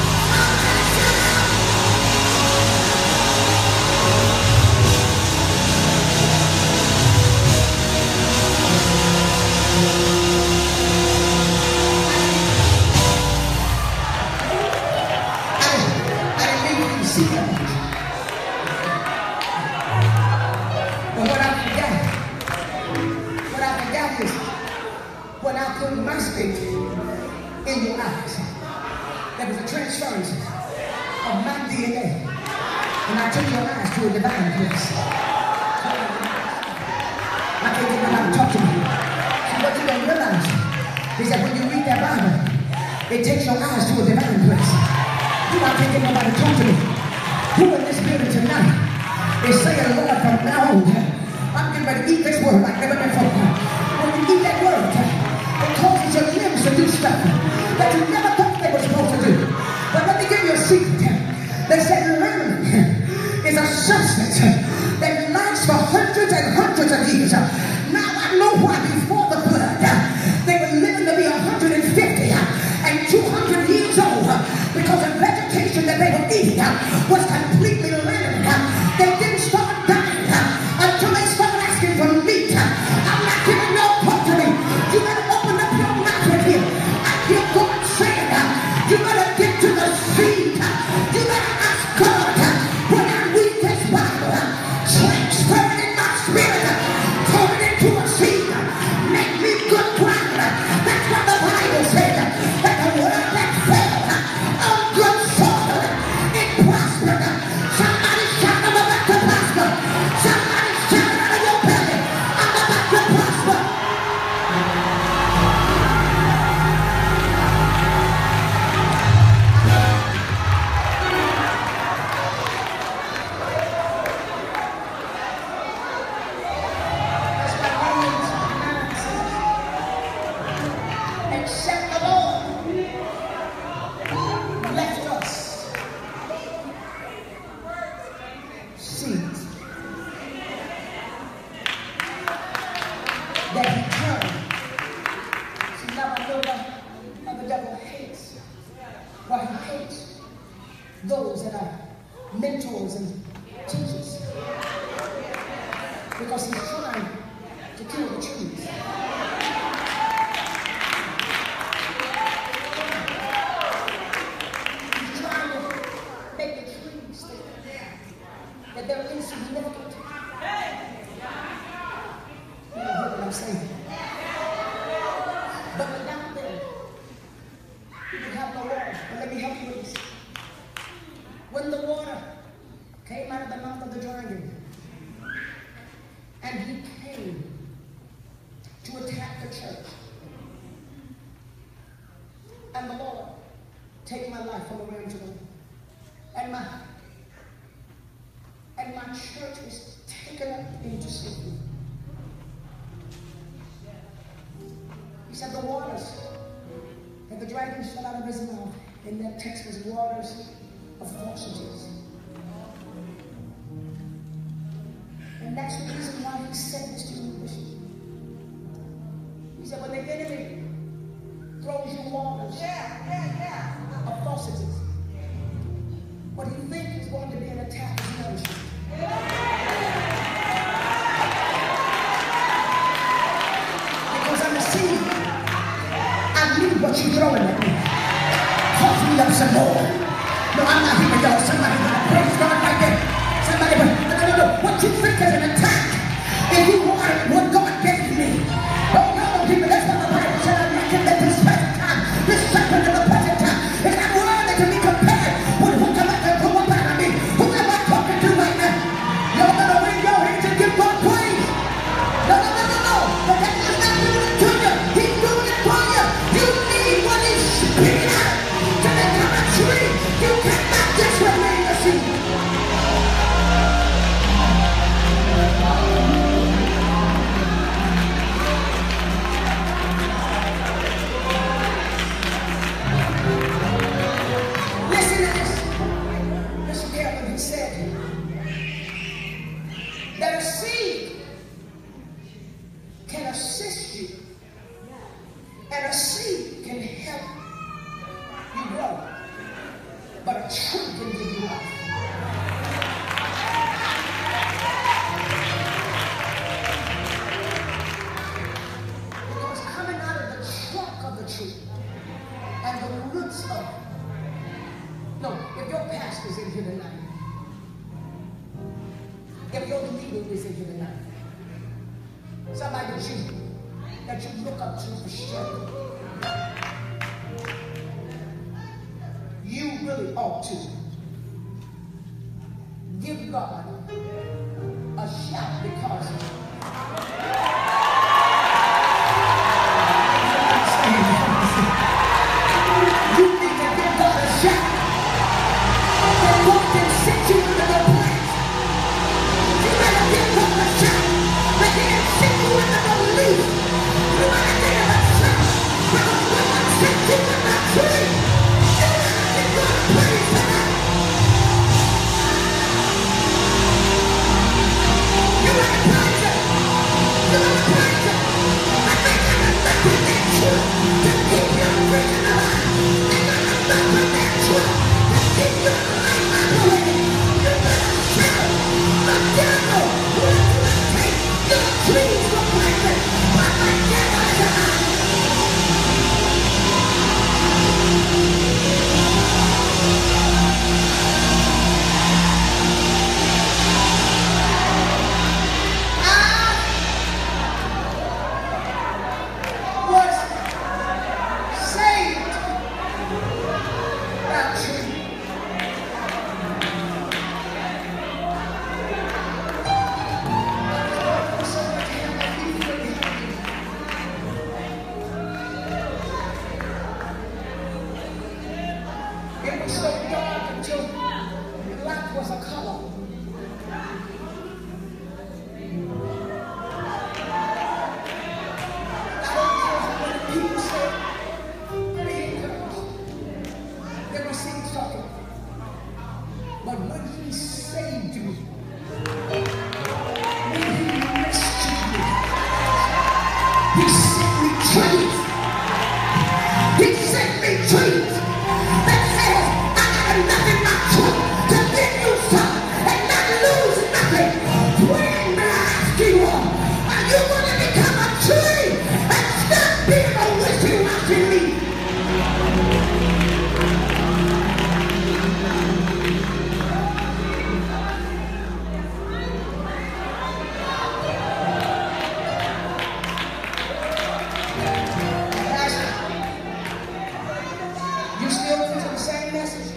I didn't mean you to see that much. But what I forgot is when I put my spirit in your eyes, there was a transference of my DNA, and I took your eyes to a divine place. I can't get nobody to talk to me. See, what you don't realize is that when you read that Bible, it takes your eyes to a divine place. You not can't get nobody to talk to me. Who in this building tonight is saying, Lord, from now on, I'm getting ready to eat this word like never before. When you eat that word, it causes your limbs to do stuff that you never thought they were supposed to do. But let me give you a secret. They said learning is a substance that lasts for hundreds and hundreds of years. Now I know why before the flood they were living to be 150 and 200 years old, because the vegetation that they were eating was completely learned. They didn't start dying until they started asking for meat. I'm not giving no talk to me. You better open up your mouth with him. I hear God saying, you better get to the seed. You better ask God, when I read this Bible, transfer it in my spirit, turn it into a seed, make me good ground. That's what the Bible says, that the word that fell on good soil, it prospered. Somebody shout, I'm about to prosper. Somebody shout out of your belly, I'm about to prosper. That's what Romans 9 says. Except the Lord left us seeds that he turned. See, now I know that the devil hates. Why he hates those that are mentors and teachers. Because he's trying to kill the trees. He's trying to make the trees think that they're insignificant. You don't hear what I'm saying. But without them, you have no water. But let me help you with this. When the water came out of the mouth of the dragon, and he came to attack the church, and the Lord take my life from around you, and my church was taken up into sleep. He said the waters that the dragon shut out of his mouth in that text was waters of falsities. And that's the reason why he said this to you, Bishop. He said when the enemy throws you waters of falsities, what he thinks is going to be an attack is nourishment. what you're throwing at me. Toss me up some more. No, I'm not hearing y'all. Somebody praise God right there. Somebody, no. What you think is an attack, if you want what God gave me. Oh, no, people, that's what the Bible said. I reckon that this present time, this second of the present time, is not worthy to be compared with who come up out of me. Who am I talking to right now? Y'all better wave your hands and give God praise. No. But that's just not doing it to you. He's doing it for you. You need what he's spitting out to become a tree. You cannot just remain a seed. Listen to this. Listen carefully. He said that a seed can assist you, and a seed can help you grow, but a tree can give you life. Because coming out of the trunk of the tree and the roots of it. No, if your pastor's in here tonight, if your leader is in here tonight, somebody that you look up to for strength, you really ought to give God a shout because you need to give God a shout. That God can sit you into the place. You better give God a shout. That He can sit you into the belief. You better give Him a shout. Because when I sit you in that tree, you better give God a praise tonight. You better praise Him. You better praise Him. I think I'm enough in that tree to keep you freaking alive. I think I'm enough in that tree to keep you alive, my boy. You better shout. The devil wants to take your trees for granted. But the devil is alive. I was saved by a tree. It was so dark until the light was a color. I don't care what people say. They encouraged. They received something. But when He saved me, when He rescued me, He sent me trees. He sent me trees that says I got enough in my trunk to give you some and not lose nothing. When may I ask you all, are you going to become a tree and stop being a wishy-washy leaf? Pastor, you still preaching the same message?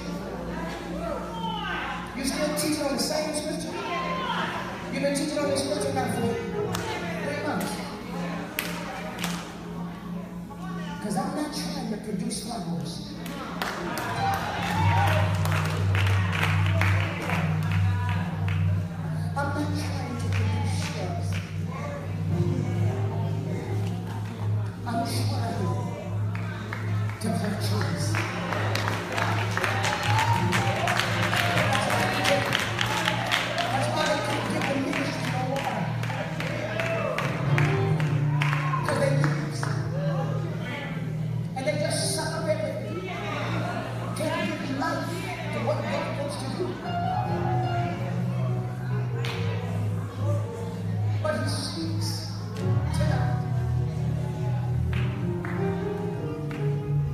You still teaching on the same scripture? You've been teaching on this scripture now for 3 months. Because I'm not trying to produce flowers. I'm not trying to produce shrubs. I'm trying to plant trees. That's why they can't give the ministry no water. Because they leaves. And they just suck up everything. Can't give life to what God wants to do. But He speaks tonight.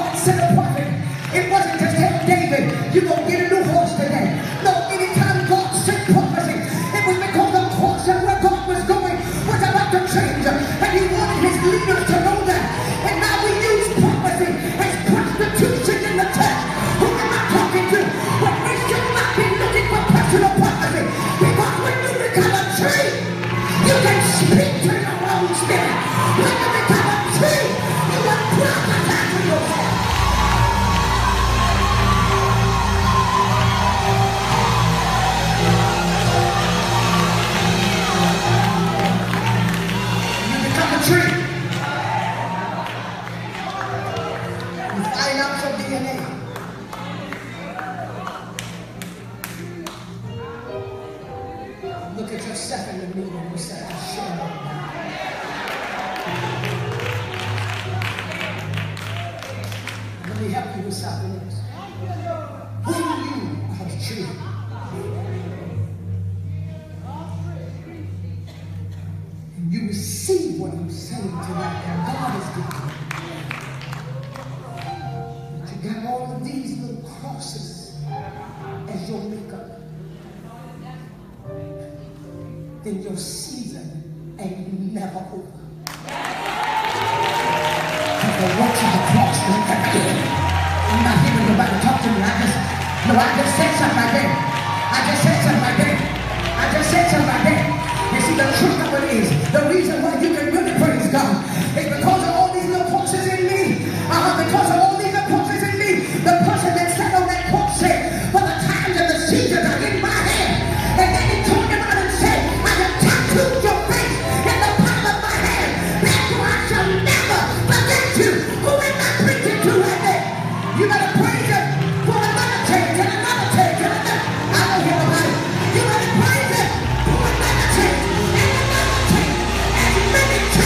God sent a prophet, it wasn't to tell David, you're going to get a new horse today. No, anytime God sent prophecy, it was because the course of where God was going was about to change. And he wanted his leaders to know that. And now we use prophecy as prostitution in the text. Who am I talking to? But we should not be looking for personal prophecy. Because when you become a tree, you can speak to your own spirit. When you become a tree, you will prophesy to yourself. You become a tree. You find out your DNA. Look at yourself in the mirror and you say, I should know now. Let me help you with something else. When you are a tree, and you receive what I'm saying tonight, and God is giving you. But you got all of these little crosses as your makeup. Then your season ain't never over. The works of the cross will never end. I'm not hearing nobody talk to me. I just said something right there. I just said something right there. You see, the truth of it is, the reason why you can really praise God is because of all these little crosses in me. Because of all these little crosses in me. The person that sat on that cross said, for the times and the seasons are in my hand. And then he turned around and said, I have tattooed your face in the palm of my hand. Therefore I shall never forget you. Who am I preaching to right there? You better praise him for another change and another change and another. I don't hear nobody. You better praise him for another change and another change. As many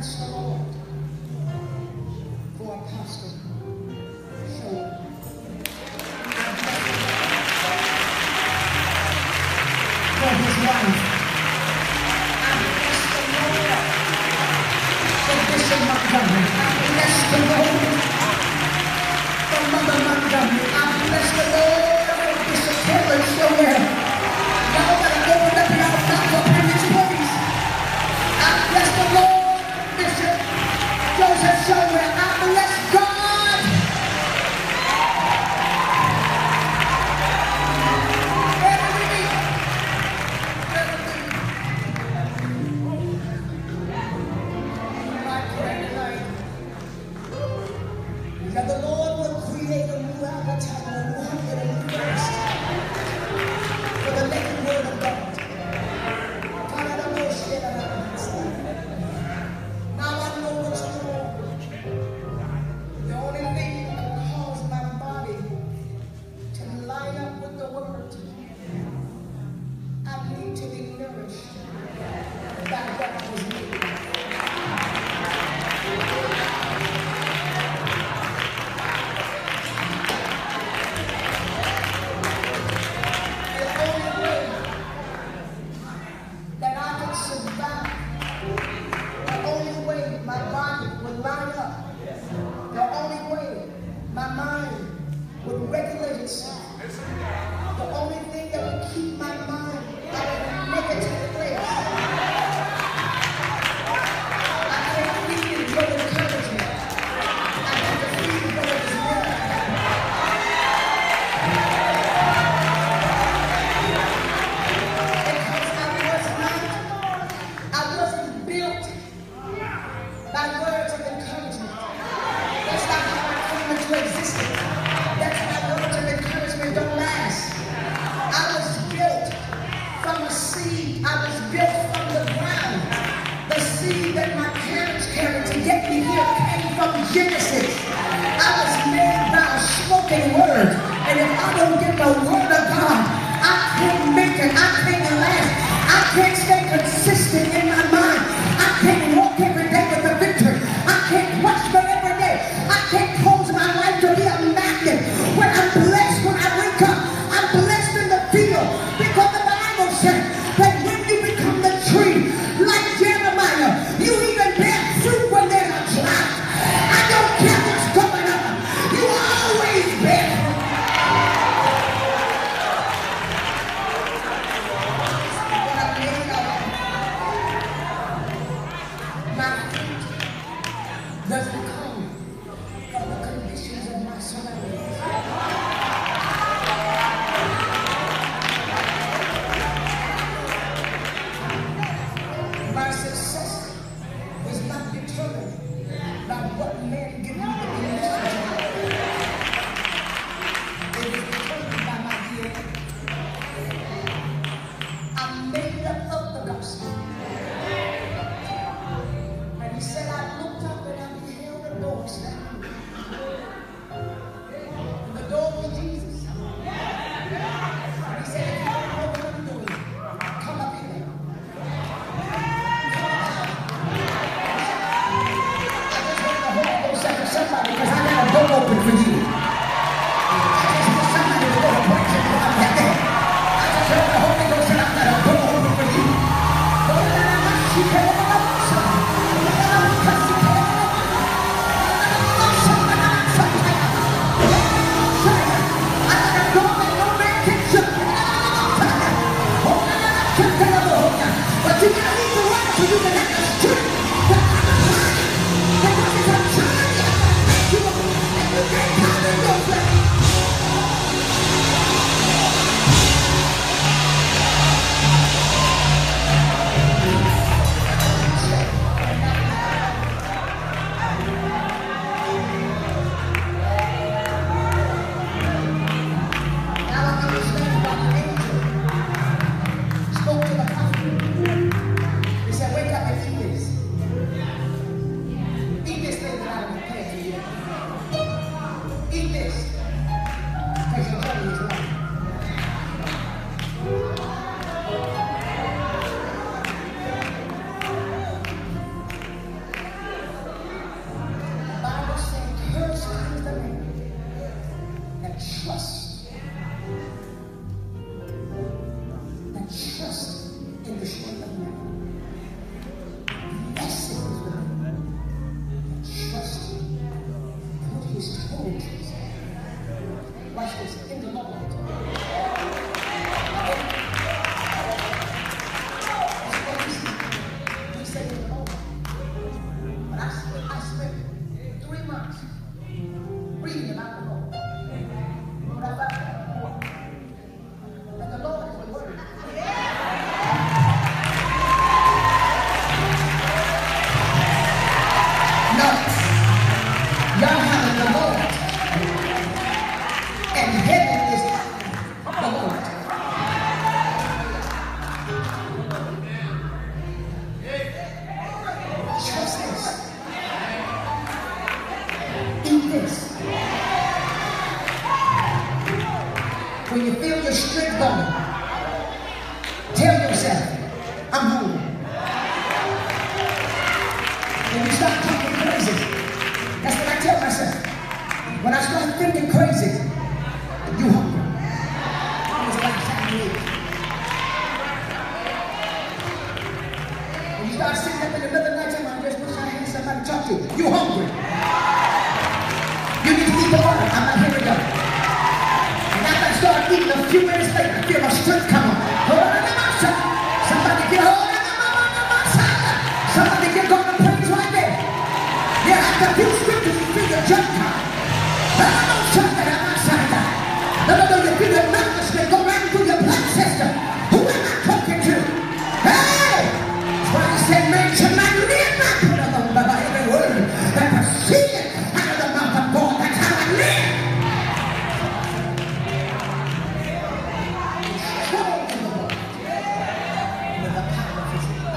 bless the Lord for Apostle Shola. For his wife. I bless the Lord for Bishop Montgomery. I bless the Lord for Mother Montgomery. I bless the Lord for Bishop Taylor Shola. Y'all gotta open up your mouth up in this place. I bless the Lord, Bishop Joseph Shola. I bless God. That the Lord will create a new appetite, a new hunger, a new thirst for the living word of God. Now I know what's wrong. The only thing that can cause my body to line up with the word, I need to be nourished by what was made. My mind would regulate itself. The only thing that would keep my mind out of a negative place. I can't feed it with encouragement. I have to feed it with his word. Because I wasn't built by words of encouragement. That's not how I came into existence. That's why words of encouragement don't last. I was built from a seed. I was built from the ground. The seed that my parents carried to get me here came from Genesis. I was made by a spoken word. And if I don't get the word of God, I can't make it. I can't last. I can't stay consistent in my mind. I can't walk every day with the victory. I can't prosper every day. I can't cause my life to be a magnet. When I'm blessed, when I wake up, I'm blessed in the field. Because the Bible says that when you become the tree, like Jeremiah, you even bear fruit when there's a drought. I don't care what's going on. You always bear fruit. What I'm made of, my fruit doesn't come from the conditions of my surroundings. My success is not determined by what men give me the conditions of. It is determined by my DNA. I'm made up of the gospel. And he said, I looked up and I beheld a door standing. And the door was Jesus. And he said, if you don't know what I'm doing, come up here. I just want the Holy Ghost for somebody because I got a door open for you. I just want somebody to go to praise him while I'm there. I just heard the Holy Ghost and I got a door open for you. But you gotta leave the world so you can have the strength to overcome. Because it's a journey. You can't come in your place. Now I understand about the angel. Spoke to the prophet. He said, wake up and eat. start sitting up in the middle of the night time, I just wish I had somebody to talk to. You hungry? You need to eat the word. I'm not here to go. And after I start eating, a few minutes later, I feel my strength come on. Somebody get hold of my side. Somebody get going to praise right there. Yeah, after a few scriptures, you feel your jump time. No, you feel the nervousness go right through your blood system. Who am I talking to? Hey! That's why I said, man, somebody live by every word that proceeded out of the mouth of God. That's how I live. Strong in the Lord. With the power of his name.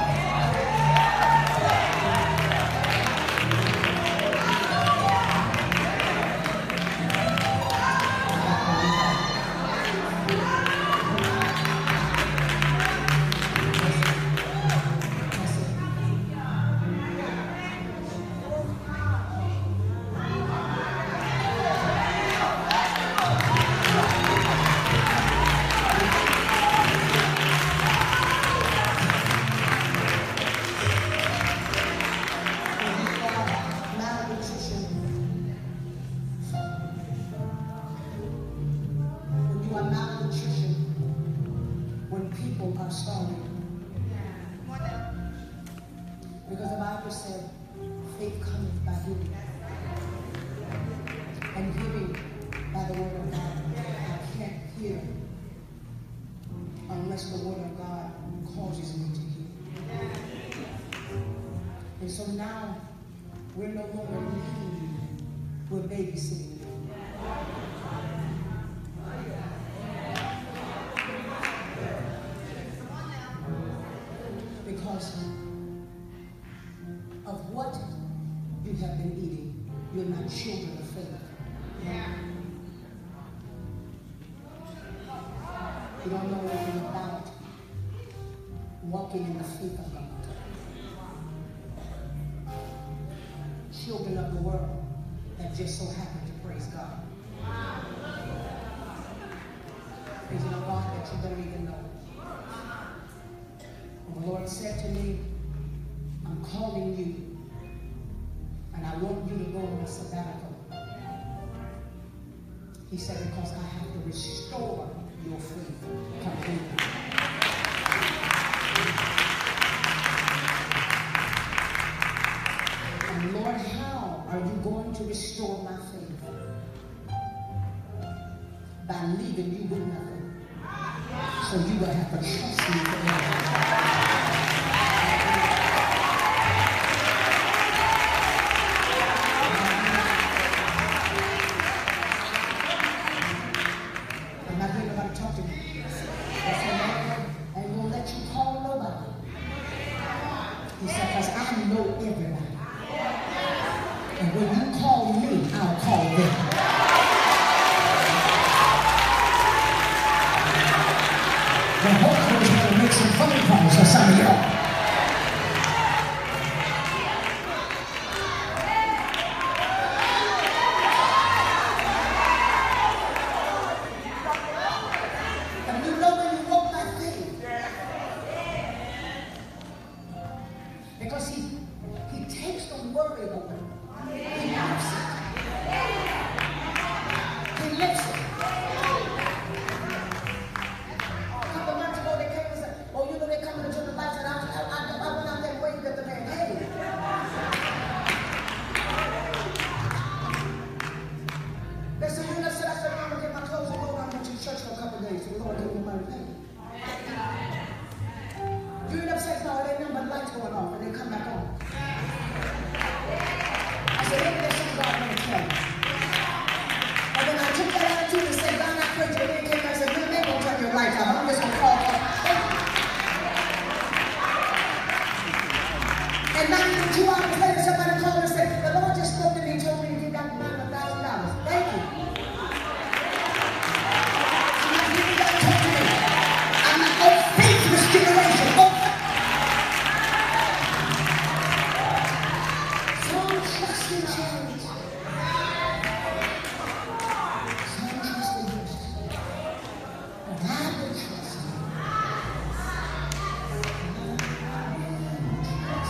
Because the Bible said, faith cometh by hearing, and hearing by the word of God. I can't hear unless the word of God causes me to hear. And so now, we're no longer leading you, we're babysitting you. Because of what you have been eating, you're not children of faith. You don't know anything about walking in the faith of God. Children of the world that just so happen to praise God. Praising a God that you don't even know. And the Lord said to me, I'm calling you, and I want you to go on a sabbatical. He said, because I have to restore your faith completely. And Lord, how are you going to restore my faith? By leaving you with nothing. So you will have to trust me for everything. He said, because I know everybody. And when you call me, I'll call them. The Holy Ghost had to make some phone calls for some of y'all. And you know when you walk by faith, because he takes the worry away. He loves it. He lives it. A couple of months ago, they came and said, oh, you know, they come into the lights, and I went out there waiting at the man. Hey. They said, you know, I said, I'm going to get my clothes and go around to church for a couple of days. So the Lord gave me money to pay. You end up saying, no, it ain't nothing but lights going off, and they come back on. I said, maybe there's something God want to tell me. And then I took that attitude and said, God, I prayed to the man came and I said, man, they won't turn your lights off. I'm just going to call God. And not even 2 hours later, somebody called and said, the Lord just spoke to me and told me to give that man $1,000. Thank you. You got to talk to me. I'm not old faith restoration. Trust in charity. Some trust in riches. But I will trust you.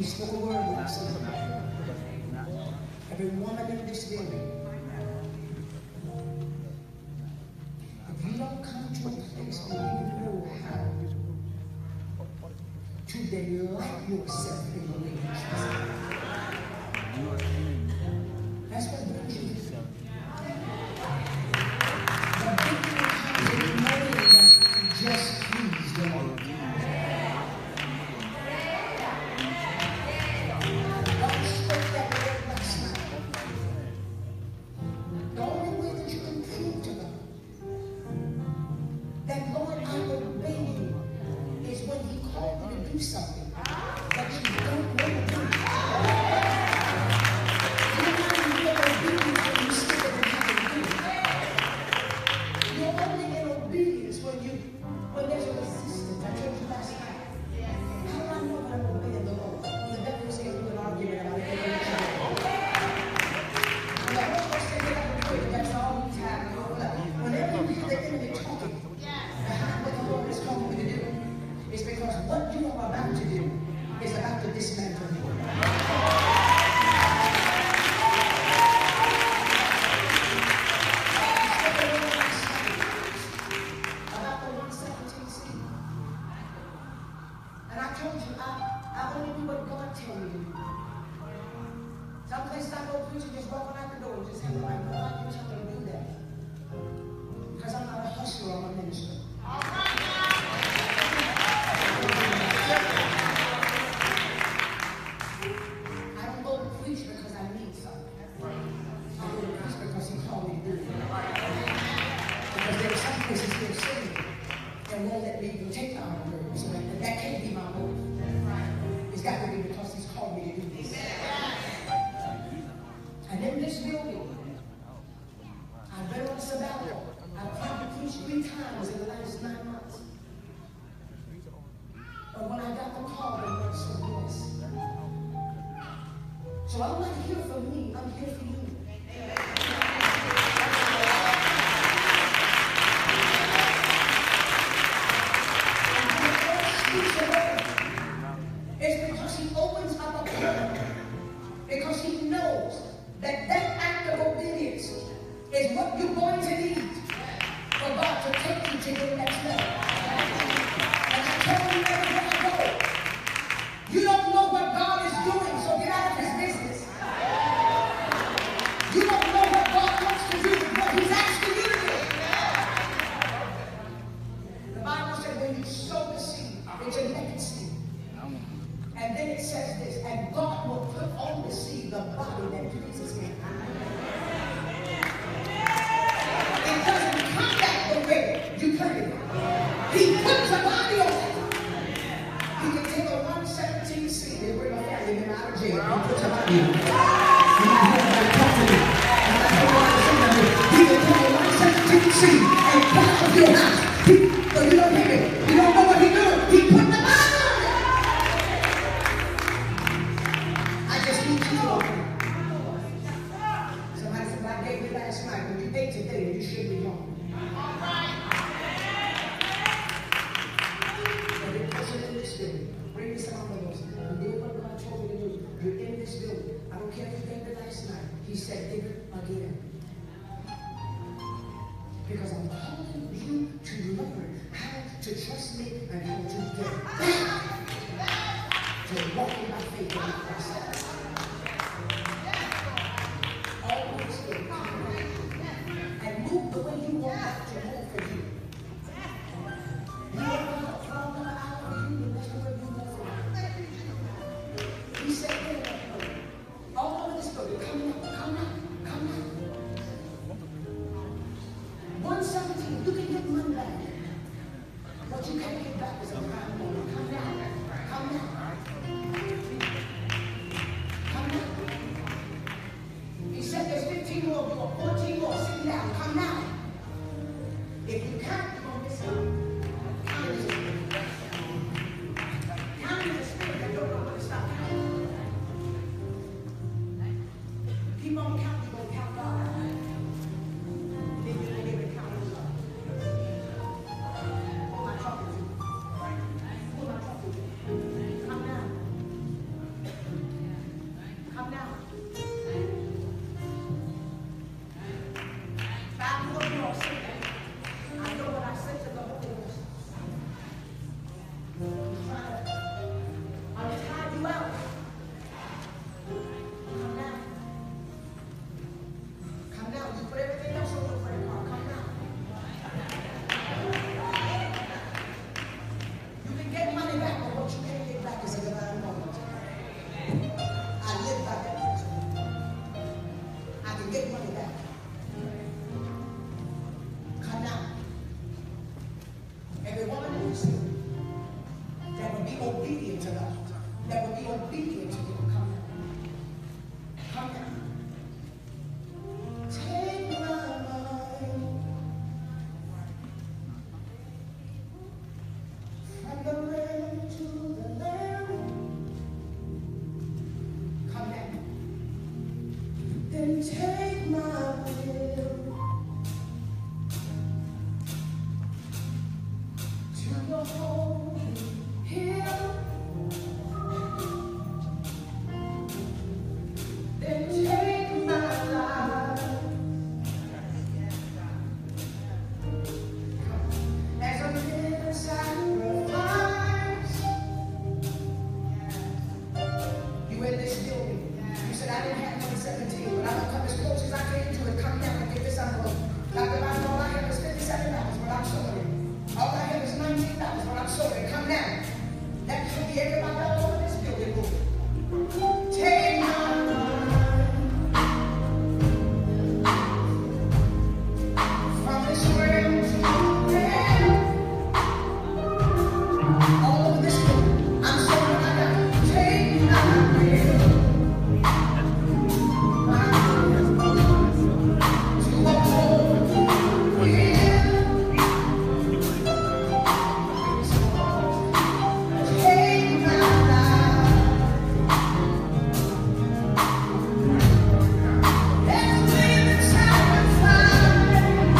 He spoke a word last night. Every woman in this building, if you don't come to a place where you know how to delight yourself in the name of Jesus, that's what brings you to. The victory comes in knowing that you just pleased the Lord. Something that you don't want to do. You don't obedience when you sit there and have to do it. You're only in obedience when there's a resistance. I told you last night. How do I know that I'm obeying the Lord? The devil is saying, do an argument about it. And the Holy Ghost said, get up and pray. That's all the time. Whenever you hear the enemy talking behind what the Lord is calling me to do, it's because what you are about to do is about to dismantle you. About the 117C. And I told you, I only do what God tells me to do. Some places I go preaching, just walking out the door and just have the right, God, you tell me to do that. Because I'm not a hustler, I'm a minister. All right. I don't go to preach because I need something. I go to preach because he called me to do it. Because there are some places he'll send me and won't let me take the honor. So that can't be my motive. It's got to be because he's called me to do this. And in this building, I've been on sabbatical. I've probably preached 3 times in the last 9 months. But when I got the call, I went so blessed. So I'm not here for me, I'm here for you. It's because he opens up a door. Because he knows that act of obedience is what you're going to need for God to take you to your next level. And I tell you everywhere I go, you don't know what God is doing, so get out of his business. You don't know what God wants to do, what he's asking you to do. The Bible said when you sow the seed, it's a naked seed. And then it says this, and God will put on the seed the body that pleases him. It doesn't come back the way you planted it. He puts a body on it. He can take a 117 seed and bring a family member out of jail. He puts a body on it. He can take a 117 seed and come out of your house. But you don't hear me. You don't know what he's doing. He put the body on it. Somebody said, I gave you last night, but you ate today, you should be home. But the person in this building, bring me some envelopes. You did what God told me to do. You're in this building. I don't care if you gave it last night. He said, give it again. Because I'm calling you to learn how to trust me and how to get back to walking by faith in Christ. Always get and move the way you want God to move for you. You want God to fall another hour for you, and that's the way you move for you. He said, all over this building, come now. 117, you can get money back. But you can't get back as a crime. Come now. that will be obedient to God, that will be obedient to you. Come now. Come now. Take my mind from the land to the land. Come now. Then take my will to your holy hill. Then take my life as a living sacrifice. You in this building. You said I didn't have 117, but I'm gonna come as close as I can to it. Come down and give this envelope. Dr. Bible, all I have is $57, but I'm sorry. All I have is $19, but I'm sorry. Come down. That should be everybody all over this building. Take my from this realm to there. All over this building. I'm sorry, I got to take my will. To a holy hill. Take my life. Let's live in sacrifice.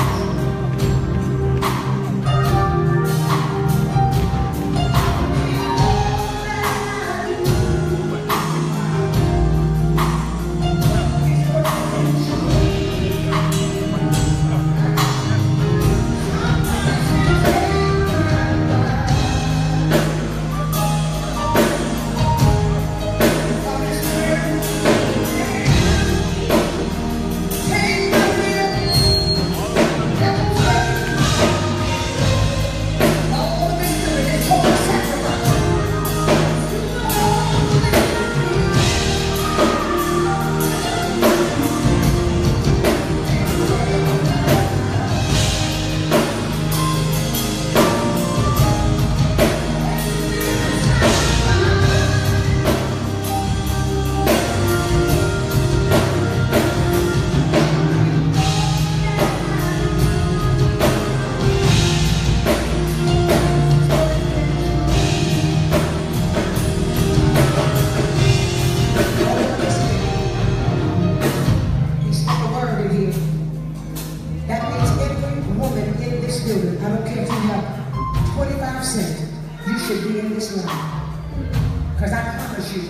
He spoke a word in here. That means every woman in this building, I don't care if you have 25 cents, you should be in this line. Because I promise you,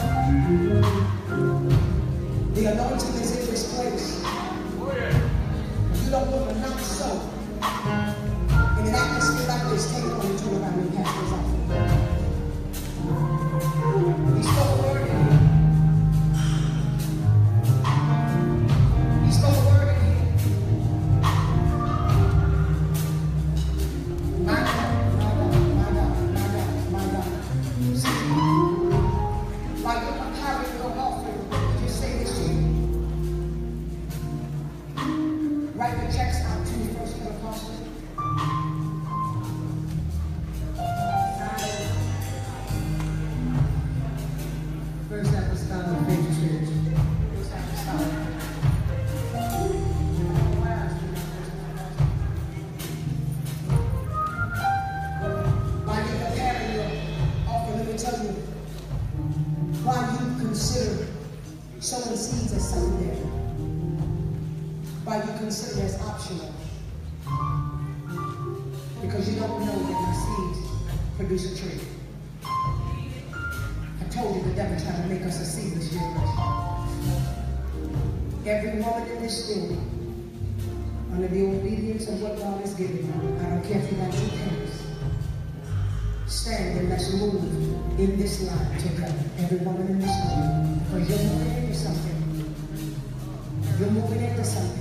the anointing is in this place. You don't want to not so. In an atmosphere like this, take it on and do what I mean, pastors off. He spoke a word in here. He spoke a word in here. My God, my God, my God, my God, my God. See, while you're preparing your offering, you say this to you. Write the checks out to the first Pentecostal. First Apostolic Faith Church. First Apostolic. While you're preparing your offering, let me tell you, while you consider sowing seeds as something, while you consider it as optional, because you don't know that your seeds produce a tree. I told you the devil tried to make us a seedless generation. Every woman in this building, under the obedience of what God has given you, I don't care if you got 2 pennies, stand and let's move in this line together. Every woman in this room, because you're moving into something. You're moving into something.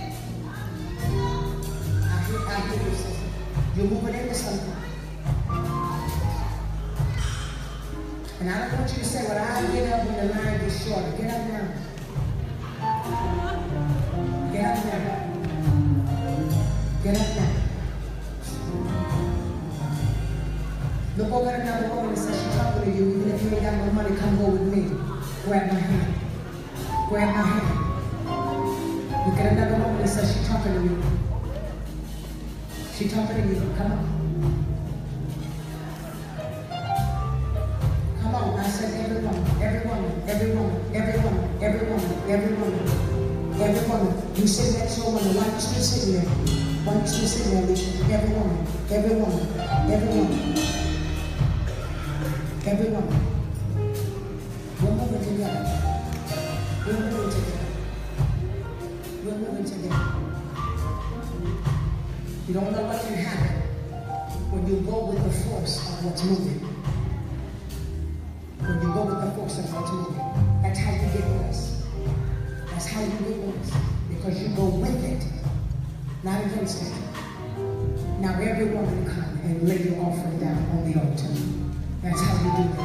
I hear you, sister. You're moving into something. And I don't want you to say, well, I'll get up when the line gets shorter. Get up now. Get up now. Get up now. Look over at another woman and say, she's talking to you. Even if you ain't got no money, come go with me. Grab my hand. Grab my hand. Look at another woman and say, she's talking to you. She's talking to you. Come on. Come on. I said every woman, every woman, every woman, every woman, every woman, every woman, every woman. You sit next to a woman. Why you still sitting there? Why you still sitting there, Alicia? Every woman, every woman, every woman. Every woman. We're moving together. We're moving together. We're moving together. You don't know what can happen when you go with the force of what's moving. When you go with the force of what's moving. That's how you get worse. That's how you get worse. Because you go with it, not against it. Now every woman come and lay your offering down on the altar. That's how you do it.